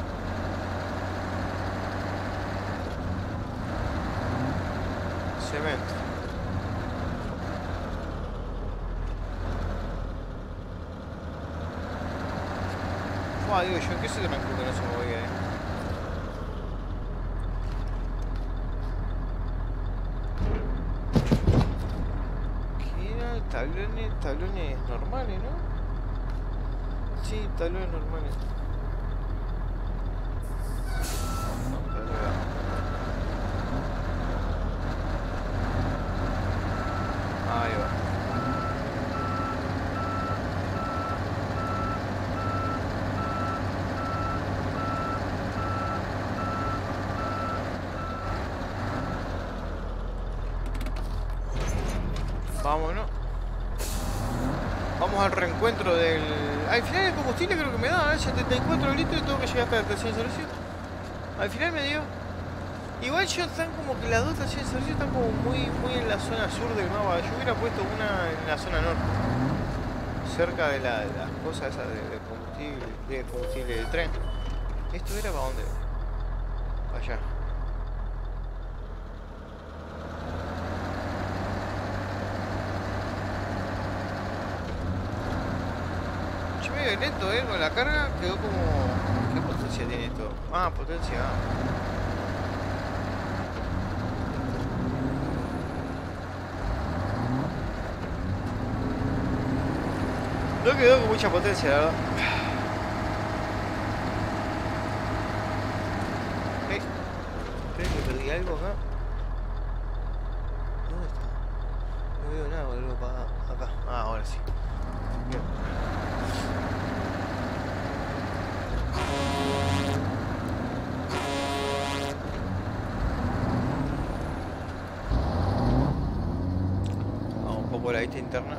Cemento. Digo yo, ¿qué se te me ocurre que no se movía, ¿Qué era? Tablones normales, ¿no? Sí, tablones normales. Ahí va. Vámonos. Vamos al reencuentro del... Al final el combustible creo que me da, 74 litros y tengo que llegar hasta la estación de servicio. Al final me dio. Igual yo están como que las dos estaciones de servicio están como muy en la zona sur del mapa. Yo hubiera puesto una en la zona norte. Cerca de las cosas esas de combustible del tren. ¿Esto era para dónde? Para allá. Medio lento, con la carga quedó como... ¿Qué potencia tiene esto? Ah, potencia. No quedó con mucha potencia, la verdad. Creo que perdí algo acá. ¿Dónde está? No veo nada, boludo, para acá. Ah, ahora sí. Bien. Vamos un poco la vista interna.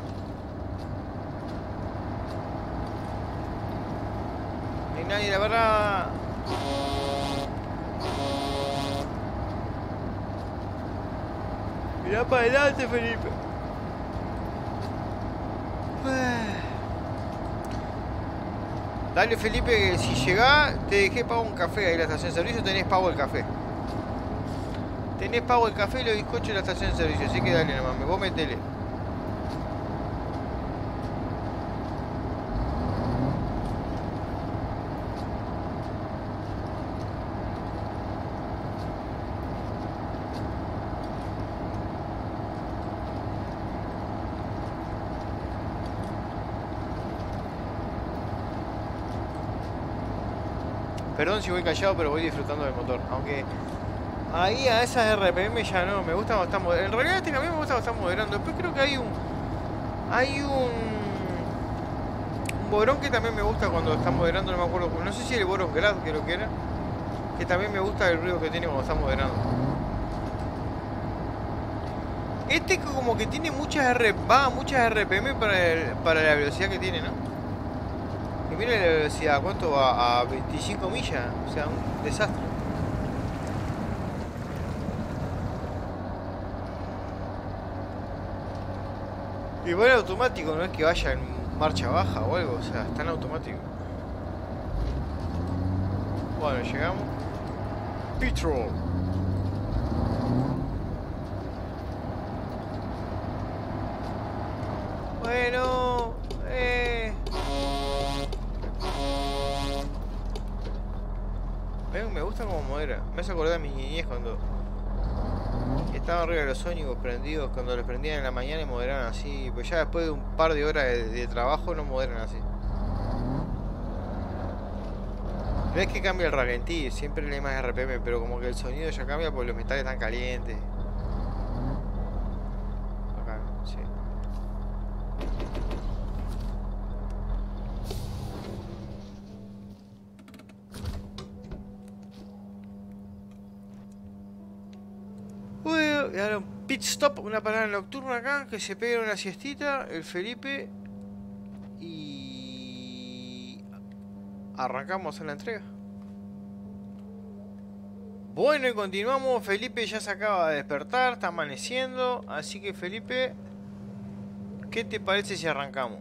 No hay nadie, la verdad. Mirá para adelante, Felipe. Dale, Felipe, que si llegás, te dejé pago un café ahí en la estación de servicio, tenés pago el café. Tenés pago el café y los bizcochos en la estación de servicio, así que dale nomás, vos metele. Perdón si voy callado, pero voy disfrutando del motor. Aunque ahí a esas RPM ya no, me gusta cuando está moderando. En realidad este camión me gusta cuando está moderando. Después creo que hay un Borón que también me gusta cuando está moderando, no me acuerdo. No sé si el Boron Grad, que lo que era. Que también me gusta el ruido que tiene cuando está moderando. Este como que tiene muchas muchas RPM para la velocidad que tiene, ¿no? Y mira la velocidad, ¿cuánto va? A 25 millas, o sea, un desastre. Igual automático, no es que vaya en marcha baja o algo, o sea, está en automático. Bueno, llegamos. Petrol. Bueno, me gusta como modera. Me hace acordar a mi niñez cuando estaban arriba de los ómnibus prendidos, cuando los prendían en la mañana y moderaban así. Pues ya después de un par de horas de trabajo no moderan así. No es que cambie el ralentí, siempre le hay más RPM, pero como que el sonido ya cambia porque los metales están calientes. Acá, sí. Bueno, y ahora un pit stop, una parada nocturna acá, que se pegue una siestita, el Felipe. Y arrancamos en la entrega. Bueno, y continuamos. Felipe ya se acaba de despertar, está amaneciendo. Así que Felipe, ¿qué te parece si arrancamos?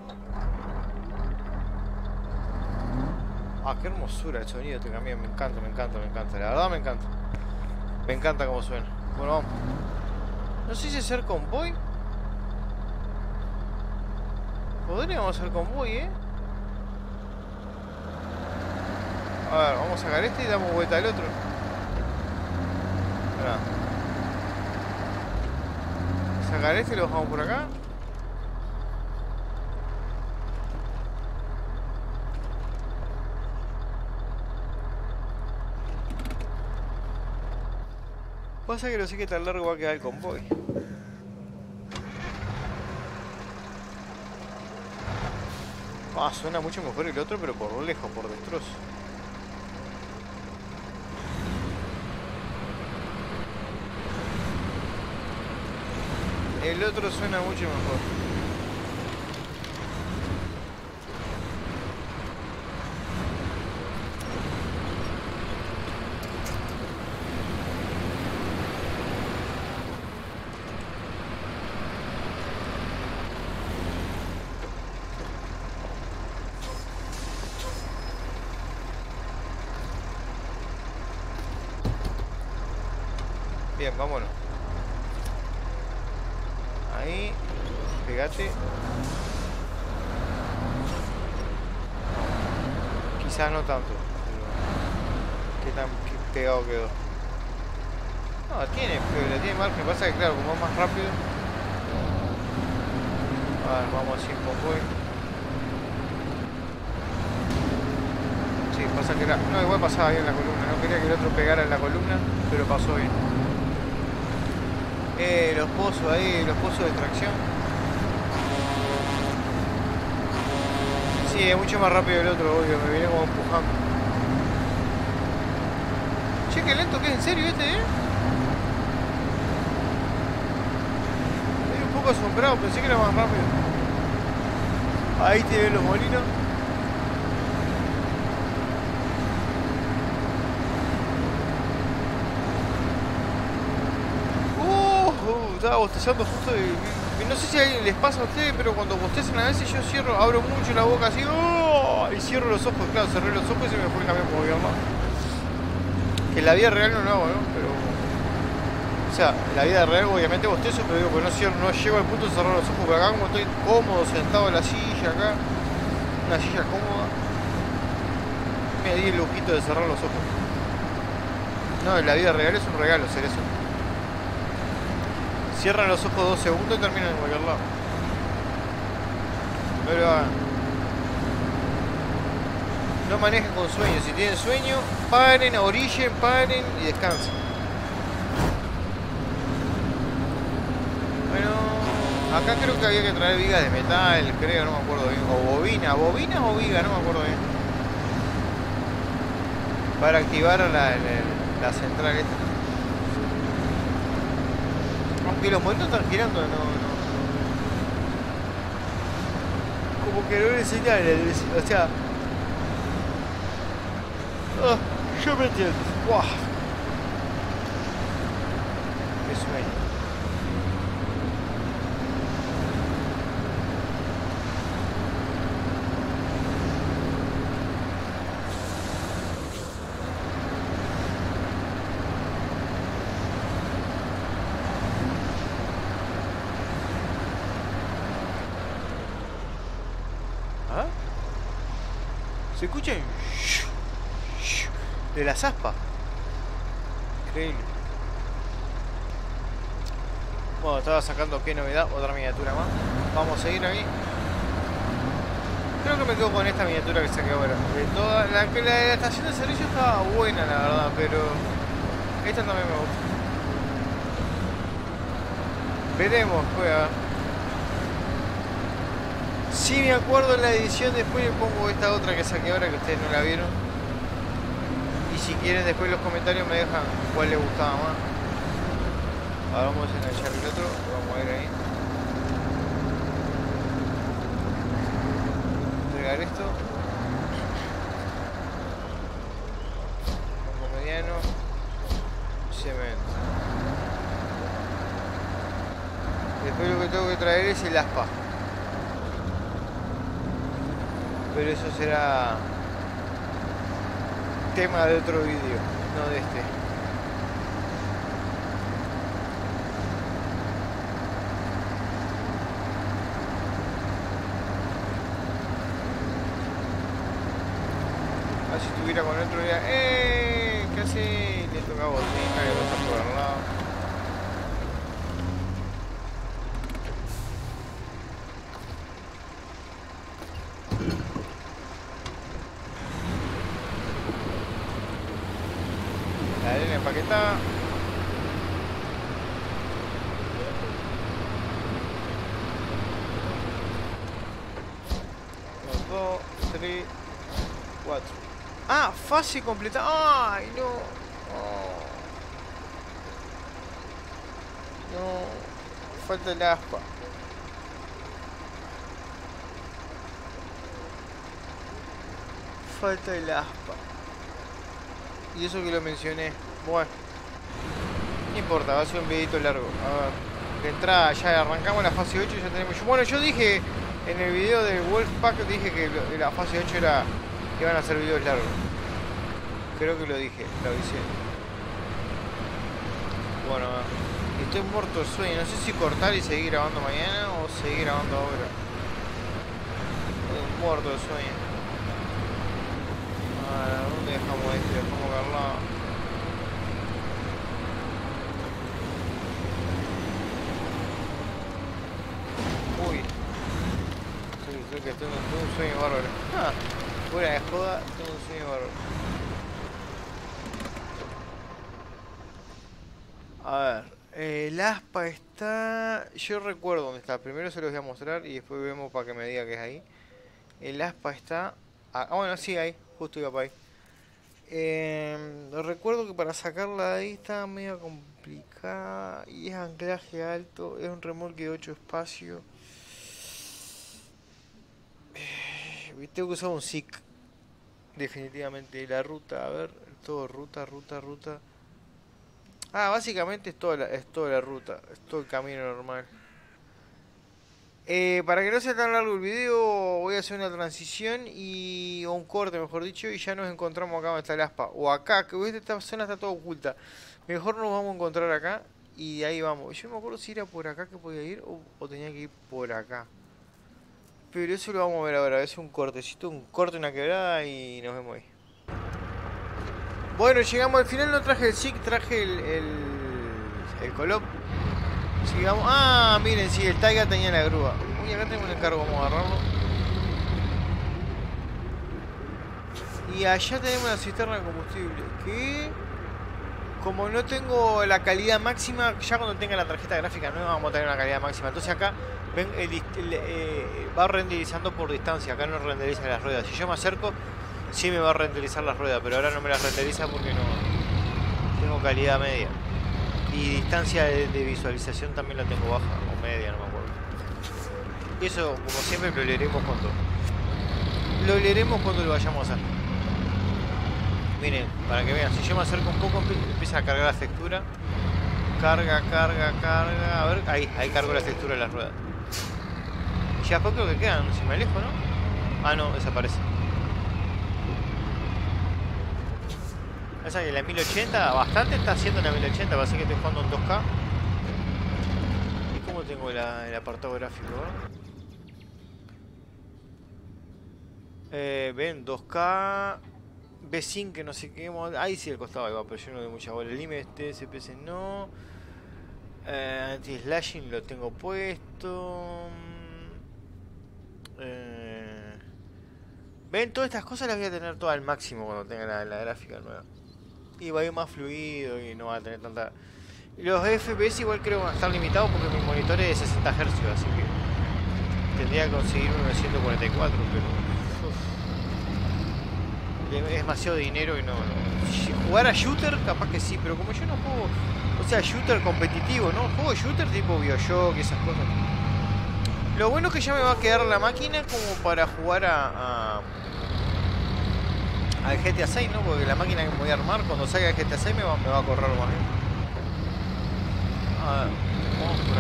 Ah, qué hermosura el sonido de este camión. Me encanta, me encanta, me encanta. La verdad me encanta. Me encanta cómo suena. Bueno, vamos. No sé si hacer convoy. Podríamos hacer convoy, A ver, vamos a sacar este y damos vuelta al otro. Esperá. Sacar este y lo bajamos por acá. Pasa que no sé qué tan largo va a quedar el convoy. Ah, suena mucho mejor el otro, pero por lejos, por destrozo. El otro suena mucho mejor. Bien, vámonos. Ahí, pegate. Quizás no tanto, pero qué tan pegado quedó. No, tiene margen, pasa que claro, como es más rápido. A ver, vamos así un poco. Sí, pasa que era. No, igual pasaba bien la columna, no quería que el otro pegara en la columna, pero pasó bien. Los pozos ahí, los pozos de tracción. Sí, es mucho más rápido el otro, obvio, me viene como empujando. Che, qué lento que es, en serio este, Estoy un poco asombrado, pensé que era más rápido. Ahí te ven los molinos. Estaba bostezando justo y no sé si les pasa a ustedes, pero cuando bostezan a veces yo abro mucho la boca así, y cierro los ojos, claro, cerré los ojos y se me fue el camión por gobierno. Que en la vida real no lo hago, ¿no? Pero, o sea, en la vida real obviamente bostezo, pero digo, pues no llego al punto de cerrar los ojos, porque acá como estoy cómodo, sentado en la silla acá, una silla cómoda, me di el lujito de cerrar los ojos. No, en la vida real es un regalo hacer eso. Cierran los ojos 2 segundos y terminan en cualquier lado. No lo hagan. No manejen con sueño. Si tienen sueño, paren, orillen, paren y descansen. Bueno, acá creo que había que traer vigas de metal, creo, no me acuerdo bien. O bobina, bobina o viga, no me acuerdo bien. Para activar la central esta. Aunque los momentos están girando, no. Como que no le señala, o sea. Oh, yo me entiendo. ¡Wow! Qué sueño. ¿Ah? ¿Se escuchan? De las aspas. Increíble. Bueno, estaba sacando qué novedad, otra miniatura más. Vamos a seguir ahí. Creo que me quedo con esta miniatura que saqué ahora. De toda la de la estación de servicio estaba buena, la verdad, pero esta también me gusta. Veremos, juega. Si me acuerdo en la edición, después le pongo esta otra que saqué ahora que ustedes no la vieron. Y si quieren después en los comentarios me dejan cuál les gustaba más. Ahora vamos a enganchar el otro, vamos a ir ahí. Entregar esto. Pongo mediano. Cemento. Después lo que tengo que traer es el aspa. Pero eso será tema de otro vídeo, no de este. Así estuviera con otro día. ¿Qué hace? Le toca botina que pasa por al lado. La arena empaquetada. Uno, dos, tres, cuatro. Ah, fase completada. Ay, no. Oh. No. Falta el aspa. Falta el aspa. Y eso que lo mencioné. Bueno. No importa, va a ser un videito largo. A ver. De entrada ya arrancamos la fase 8 y ya tenemos... Bueno, yo dije en el video del Wolfpack, dije que la fase 8 era... que iban a ser videos largos. Creo que lo dije, lo avisé. Bueno, estoy muerto de sueño. No sé si cortar y seguir grabando mañana o seguir grabando ahora. Estoy muerto de sueño. ¿Dónde dejamos este? Dejamos acá al lado. Uy. Estoy que tengo un sueño bárbaro. Fuera de joda, tengo un sueño bárbaro. A ver, el aspa está... Yo recuerdo dónde está. Primero se los voy a mostrar y después vemos para que me diga que es ahí. El aspa está... bueno, sí, ahí. Justo iba para ahí. Recuerdo que para sacarla de ahí está medio complicada. Y es anclaje alto. Es un remolque de 8 espacios. Tengo que usar un SIC. Definitivamente. La ruta, a ver. Todo ruta. Básicamente es toda la ruta. Es todo el camino normal. Para que no sea tan largo el video, voy a hacer una transición o un corte, mejor dicho, y ya nos encontramos acá donde está el aspa. O acá, que esta zona está toda oculta. Mejor nos vamos a encontrar acá y ahí vamos. Yo no me acuerdo si era por acá que podía ir o tenía que ir por acá. Pero eso lo vamos a ver ahora. Es un cortecito, un corte, una quebrada y nos vemos ahí. Bueno, llegamos al final. No traje el SIG, traje el Colop. Sigamos. Miren, sí, el Taiga tenía la grúa. Uy, acá tengo un encargo, vamos a agarrarlo. Y allá tenemos la cisterna de combustible. Que como no tengo la calidad máxima, ya cuando tenga la tarjeta gráfica nueva vamos a tener una calidad máxima. Entonces acá ven, va renderizando por distancia. Acá no renderiza las ruedas. Si yo me acerco, sí me va a renderizar las ruedas. Pero ahora no me las renderiza porque no tengo calidad media. Y distancia de visualización también la tengo baja. O media, no me acuerdo. Y eso, como siempre, lo leeremos cuando lo vayamos a hacer. Miren, para que vean, si yo me acerco un poco empieza a cargar la textura. Carga. A ver, ahí cargo la textura de las ruedas. Y ya poco que quedan, si me alejo, ¿no? Ah, no, desaparece. Esa que la 1080, bastante está haciendo la 1080, parece que estoy jugando en 2K. ¿Y cómo tengo el apartado gráfico? Ven, 2K... B5 que no sé qué, ahí sí el costado ahí va, pero yo no doy mucha bola. El IME SPS no. Anti-slashing lo tengo puesto. Ven, todas estas cosas las voy a tener todas al máximo cuando tenga la gráfica nueva. Y va a ir más fluido y no va a tener tanta... Los FPS igual creo que van a estar limitados porque mi monitor es de 60 Hz, así que tendría que conseguir uno de 144, pero... es demasiado dinero y no. Si jugar a shooter, capaz que sí, pero como yo no juego, o sea, shooter competitivo, ¿no? Juego shooter tipo Bioshock y esas cosas. Lo bueno es que ya me va a quedar la máquina como para jugar al GTA 6, ¿no? Porque la máquina que me voy a armar cuando salga el GTA 6 me va a correr más bien. A ver, vamos por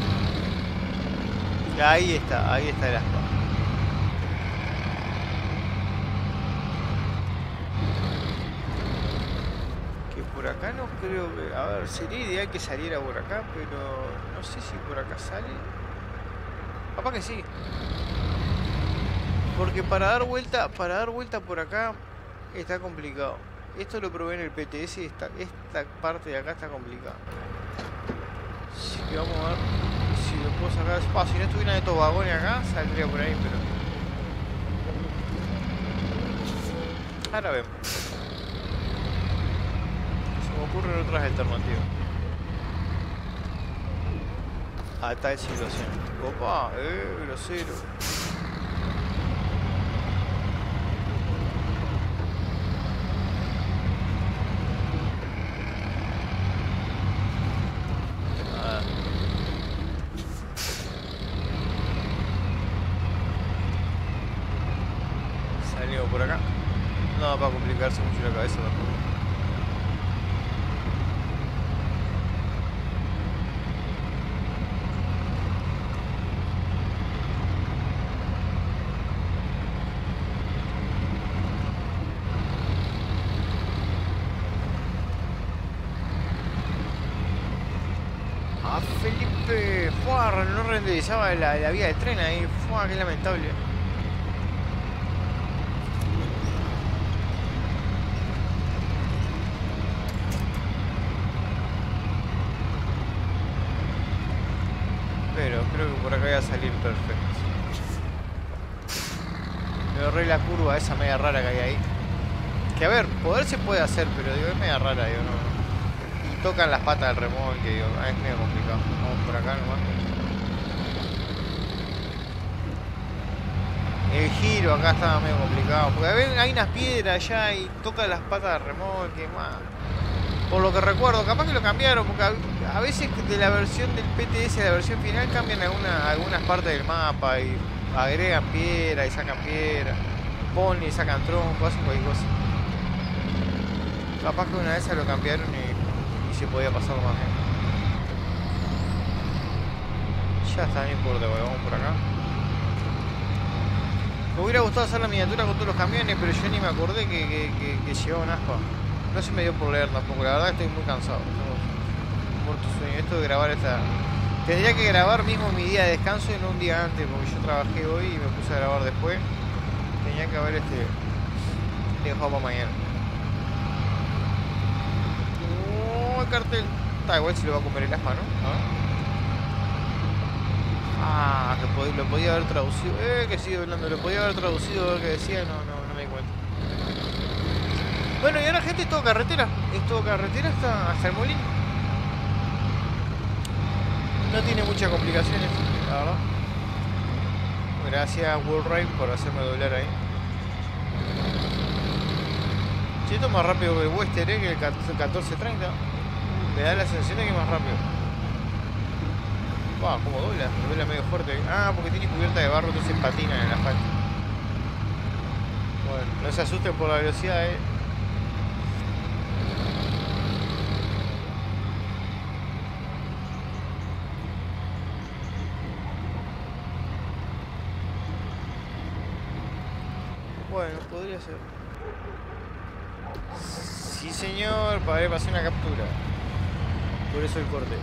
acá. Ahí está el aspa. Por acá no creo que... A ver, sería ideal que saliera por acá, pero no sé si por acá sale. Capaz que sí. Porque para dar vuelta por acá está complicado. Esto lo probé en el PTS y esta parte de acá está complicada. Así que vamos a ver si lo puedo sacar. Si no estuvieran estos vagones acá, saldría por ahí, pero... Ahora vemos. Ocurren otras alternativas. A tal situación. Opa, grosero. Salimos por acá. No, para complicarse mucho la cabeza tampoco. Felipe, no renderizaba la vía de tren ahí, qué lamentable. Pero creo que por acá voy a salir perfecto. Me ahorré la curva esa media rara que hay ahí. Que a ver, poder se puede hacer, pero digo, es media rara, digo, no. Tocan las patas del remolque, digo, es medio complicado. Vamos por acá nomás. El giro acá estaba medio complicado, porque ven, hay unas piedras allá y tocan las patas del remolque, más. Por lo que recuerdo, capaz que lo cambiaron, porque a veces de la versión del PTS a la versión final cambian algunas partes del mapa y agregan piedra y sacan piedra, ponen y sacan tronco, hacen cualquier cosa. Capaz que una vez lo cambiaron y se podía pasar más bien. Ya está, no importa, vamos por acá. Me hubiera gustado hacer la miniatura con todos los camiones, pero yo ni me acordé que llevaba un aspa. No se me dio por leer tampoco, la verdad estoy muy cansado. Muerto sueño. Esto de grabar esta... Tendría que grabar mismo mi día de descanso y no un día antes, porque yo trabajé hoy y me puse a grabar después. Tenía que haber dejado para mañana. El cartel. Está igual si lo va a comer el aspa, ¿no? Que lo podía haber traducido. Que sigue hablando. Lo podía haber traducido a ver qué decía. No me di cuenta. Bueno, y ahora gente es todo carretera. Es todo carretera hasta el molino. No tiene muchas complicaciones, la verdad. Gracias World Ride por hacerme doblar ahí. Si esto es más rápido que el Western, que el 1430. Me da la sensación de que es más rápido. Wow, como dobla medio fuerte. Ah, porque tiene cubierta de barro, entonces patina en el asfalto. Bueno, no se asusten por la velocidad, Bueno, podría ser. Sí, señor, para pasar una captura. Por eso el corte.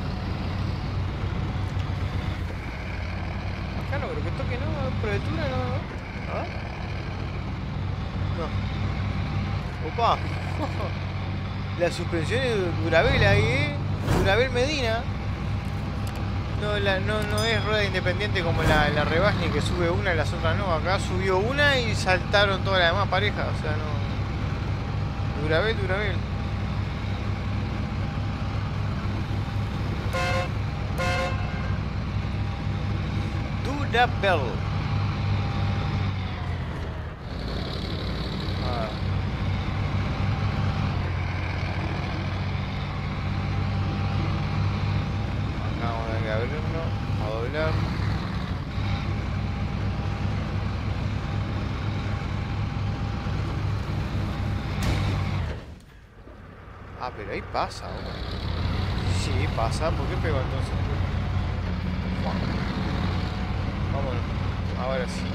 Acá no creo que toque, ¿no? Proyectura, no. ¿Ah? No. Opa. La suspensión es Durabel ahí, Durabel Medina. No es rueda independiente como la Rebasni que sube una y las otras no. Acá subió una y saltaron todas las demás parejas. O sea, no. Durabel. Durabel. A doblar. Ah, pero ahí pasa, ¿no? Sí, pasa. ¿Por qué pegó entonces? Vámonos. Ahora sí.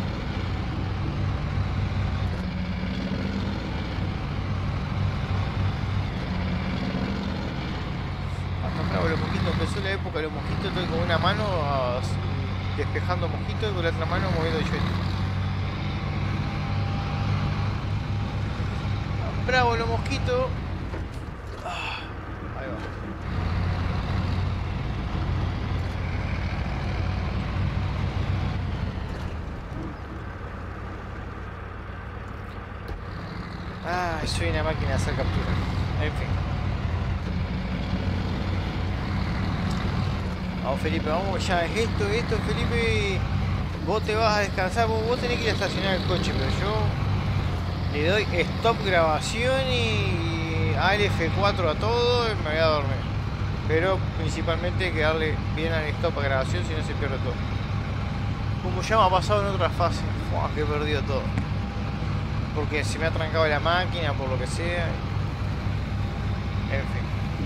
Los mosquitos, empezó la época de los mosquitos, estoy con una mano despejando mosquitos y con la otra mano moviendo el joystick. Bravo los mosquitos. Ahí va. Soy una máquina de hacer captura. En fin. Vamos, Felipe, vamos ya. Esto, Felipe. Vos te vas a descansar, vos tenés que ir a estacionar el coche, pero yo le doy stop grabación y al F4 a todo y me voy a dormir. Pero principalmente hay que darle bien al stop a grabación, si no se pierde todo. Como ya me ha pasado en otra fase, que he perdido todo. Porque se me ha trancado la máquina, por lo que sea. En fin.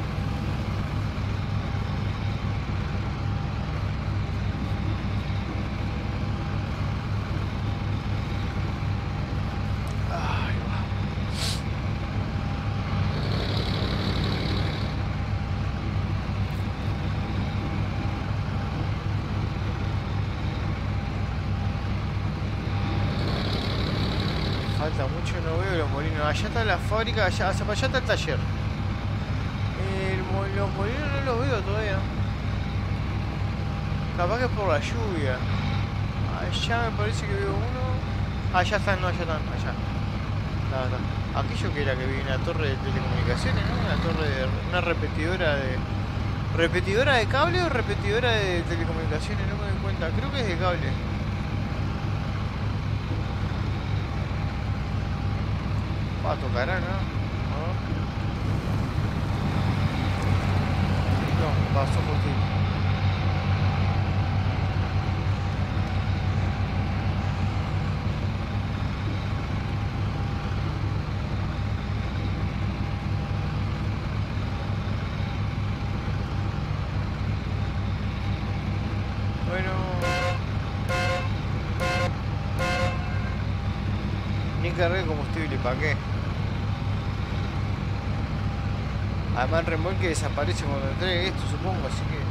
Falta mucho, no veo los molinos. Allá está la fábrica, allá está el taller. Los molinos no los veo todavía. Capaz que es por la lluvia. Allá me parece que veo uno. Allá están, no, allá están, allá. Está. Aquello que era que vi una torre de telecomunicaciones, ¿no? Una torre de. Una repetidora de. ¿Repetidora de cable o repetidora de telecomunicaciones? No me doy cuenta. Creo que es de cable. Tocará, ¿no? No, pasó por ti. Bueno. Ni cargué combustible, ¿para qué? Además el remolque desaparece cuando entregue esto, supongo, así que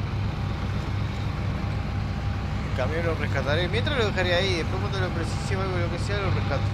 el camión lo rescataré. Mientras lo dejaré ahí, después cuando lo precise o algo lo que sea, lo rescato.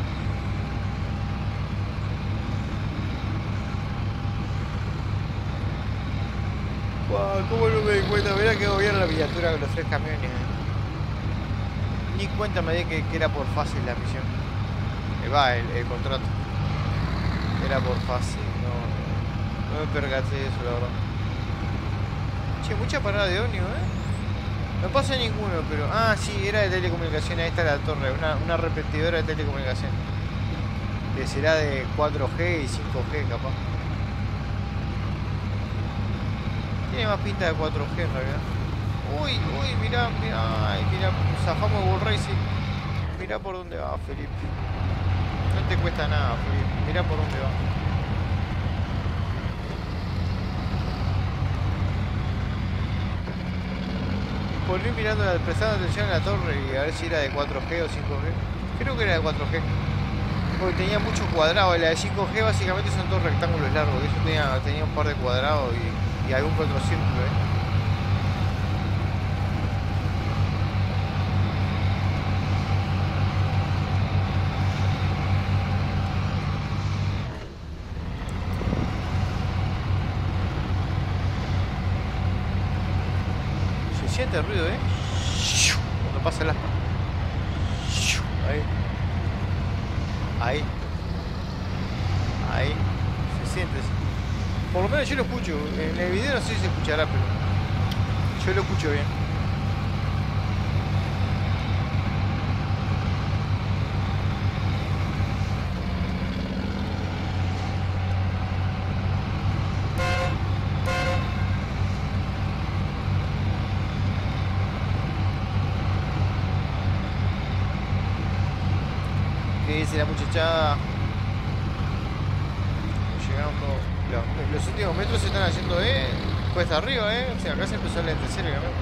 Wow, ¿cómo no me di cuenta? Mirá que gobierna la miniatura con los 3 camiones. Ni cuenta me di que era por fácil la misión. El contrato. Era por fácil, no me percaté de eso, la verdad. Che, mucha parada de ómnibus, No pasa ninguno, pero... Ah, sí, era de telecomunicaciones. Ahí está la torre, una repetidora de telecomunicaciones. Que será de 4G y 5G, capaz. Tiene más pinta de 4G en realidad. Uy, mirá, ay, mirá, zafamos Bull Racing. Mirá por dónde va, Felipe. No te cuesta nada, Felipe. Mirá por dónde va. Volví mirando, prestando atención a la torre y a ver si era de 4G o 5G. Creo que era de 4G. Porque tenía muchos cuadrados. La de 5G básicamente son todos rectángulos largos. Eso tenía un par de cuadrados y algún que otro círculo, Se siente el ruido, cuando pasa el aspa. Ahí. Se siente. Por lo menos yo lo escucho. En el video no sé si se escuchará, pero yo lo escucho bien. ¿Qué dice la muchachada? Llegando. Los últimos metros se están haciendo cuesta arriba, O sea, acá se empezó a lentecer el camino.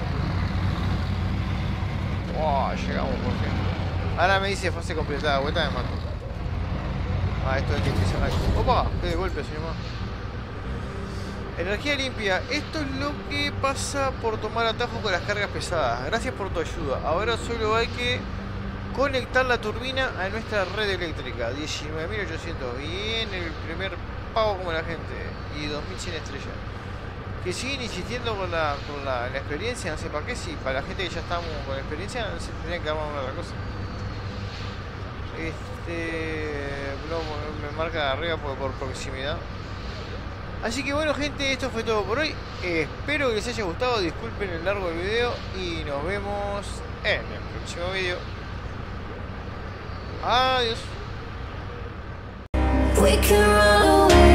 Wow, llegamos por fin. Ahora me dice fase completada, vuelta de mato. Esto es que empieza a... ¡Opa! ¡Qué de golpe, señor! Energía limpia. Esto es lo que pasa por tomar atajos con las cargas pesadas. Gracias por tu ayuda. Ahora solo hay que conectar la turbina a nuestra red eléctrica. 19.800. Bien, el primer pago como la gente. Y 2.100 estrellas. Que siguen insistiendo con la experiencia. No sé para qué. Si para la gente que ya estamos con experiencia, no se tendrían que armar una otra cosa. Me marca de arriba por proximidad. Así que bueno, gente, esto fue todo por hoy. Espero que les haya gustado. Disculpen el largo del video. Y nos vemos en el próximo video. Adiós.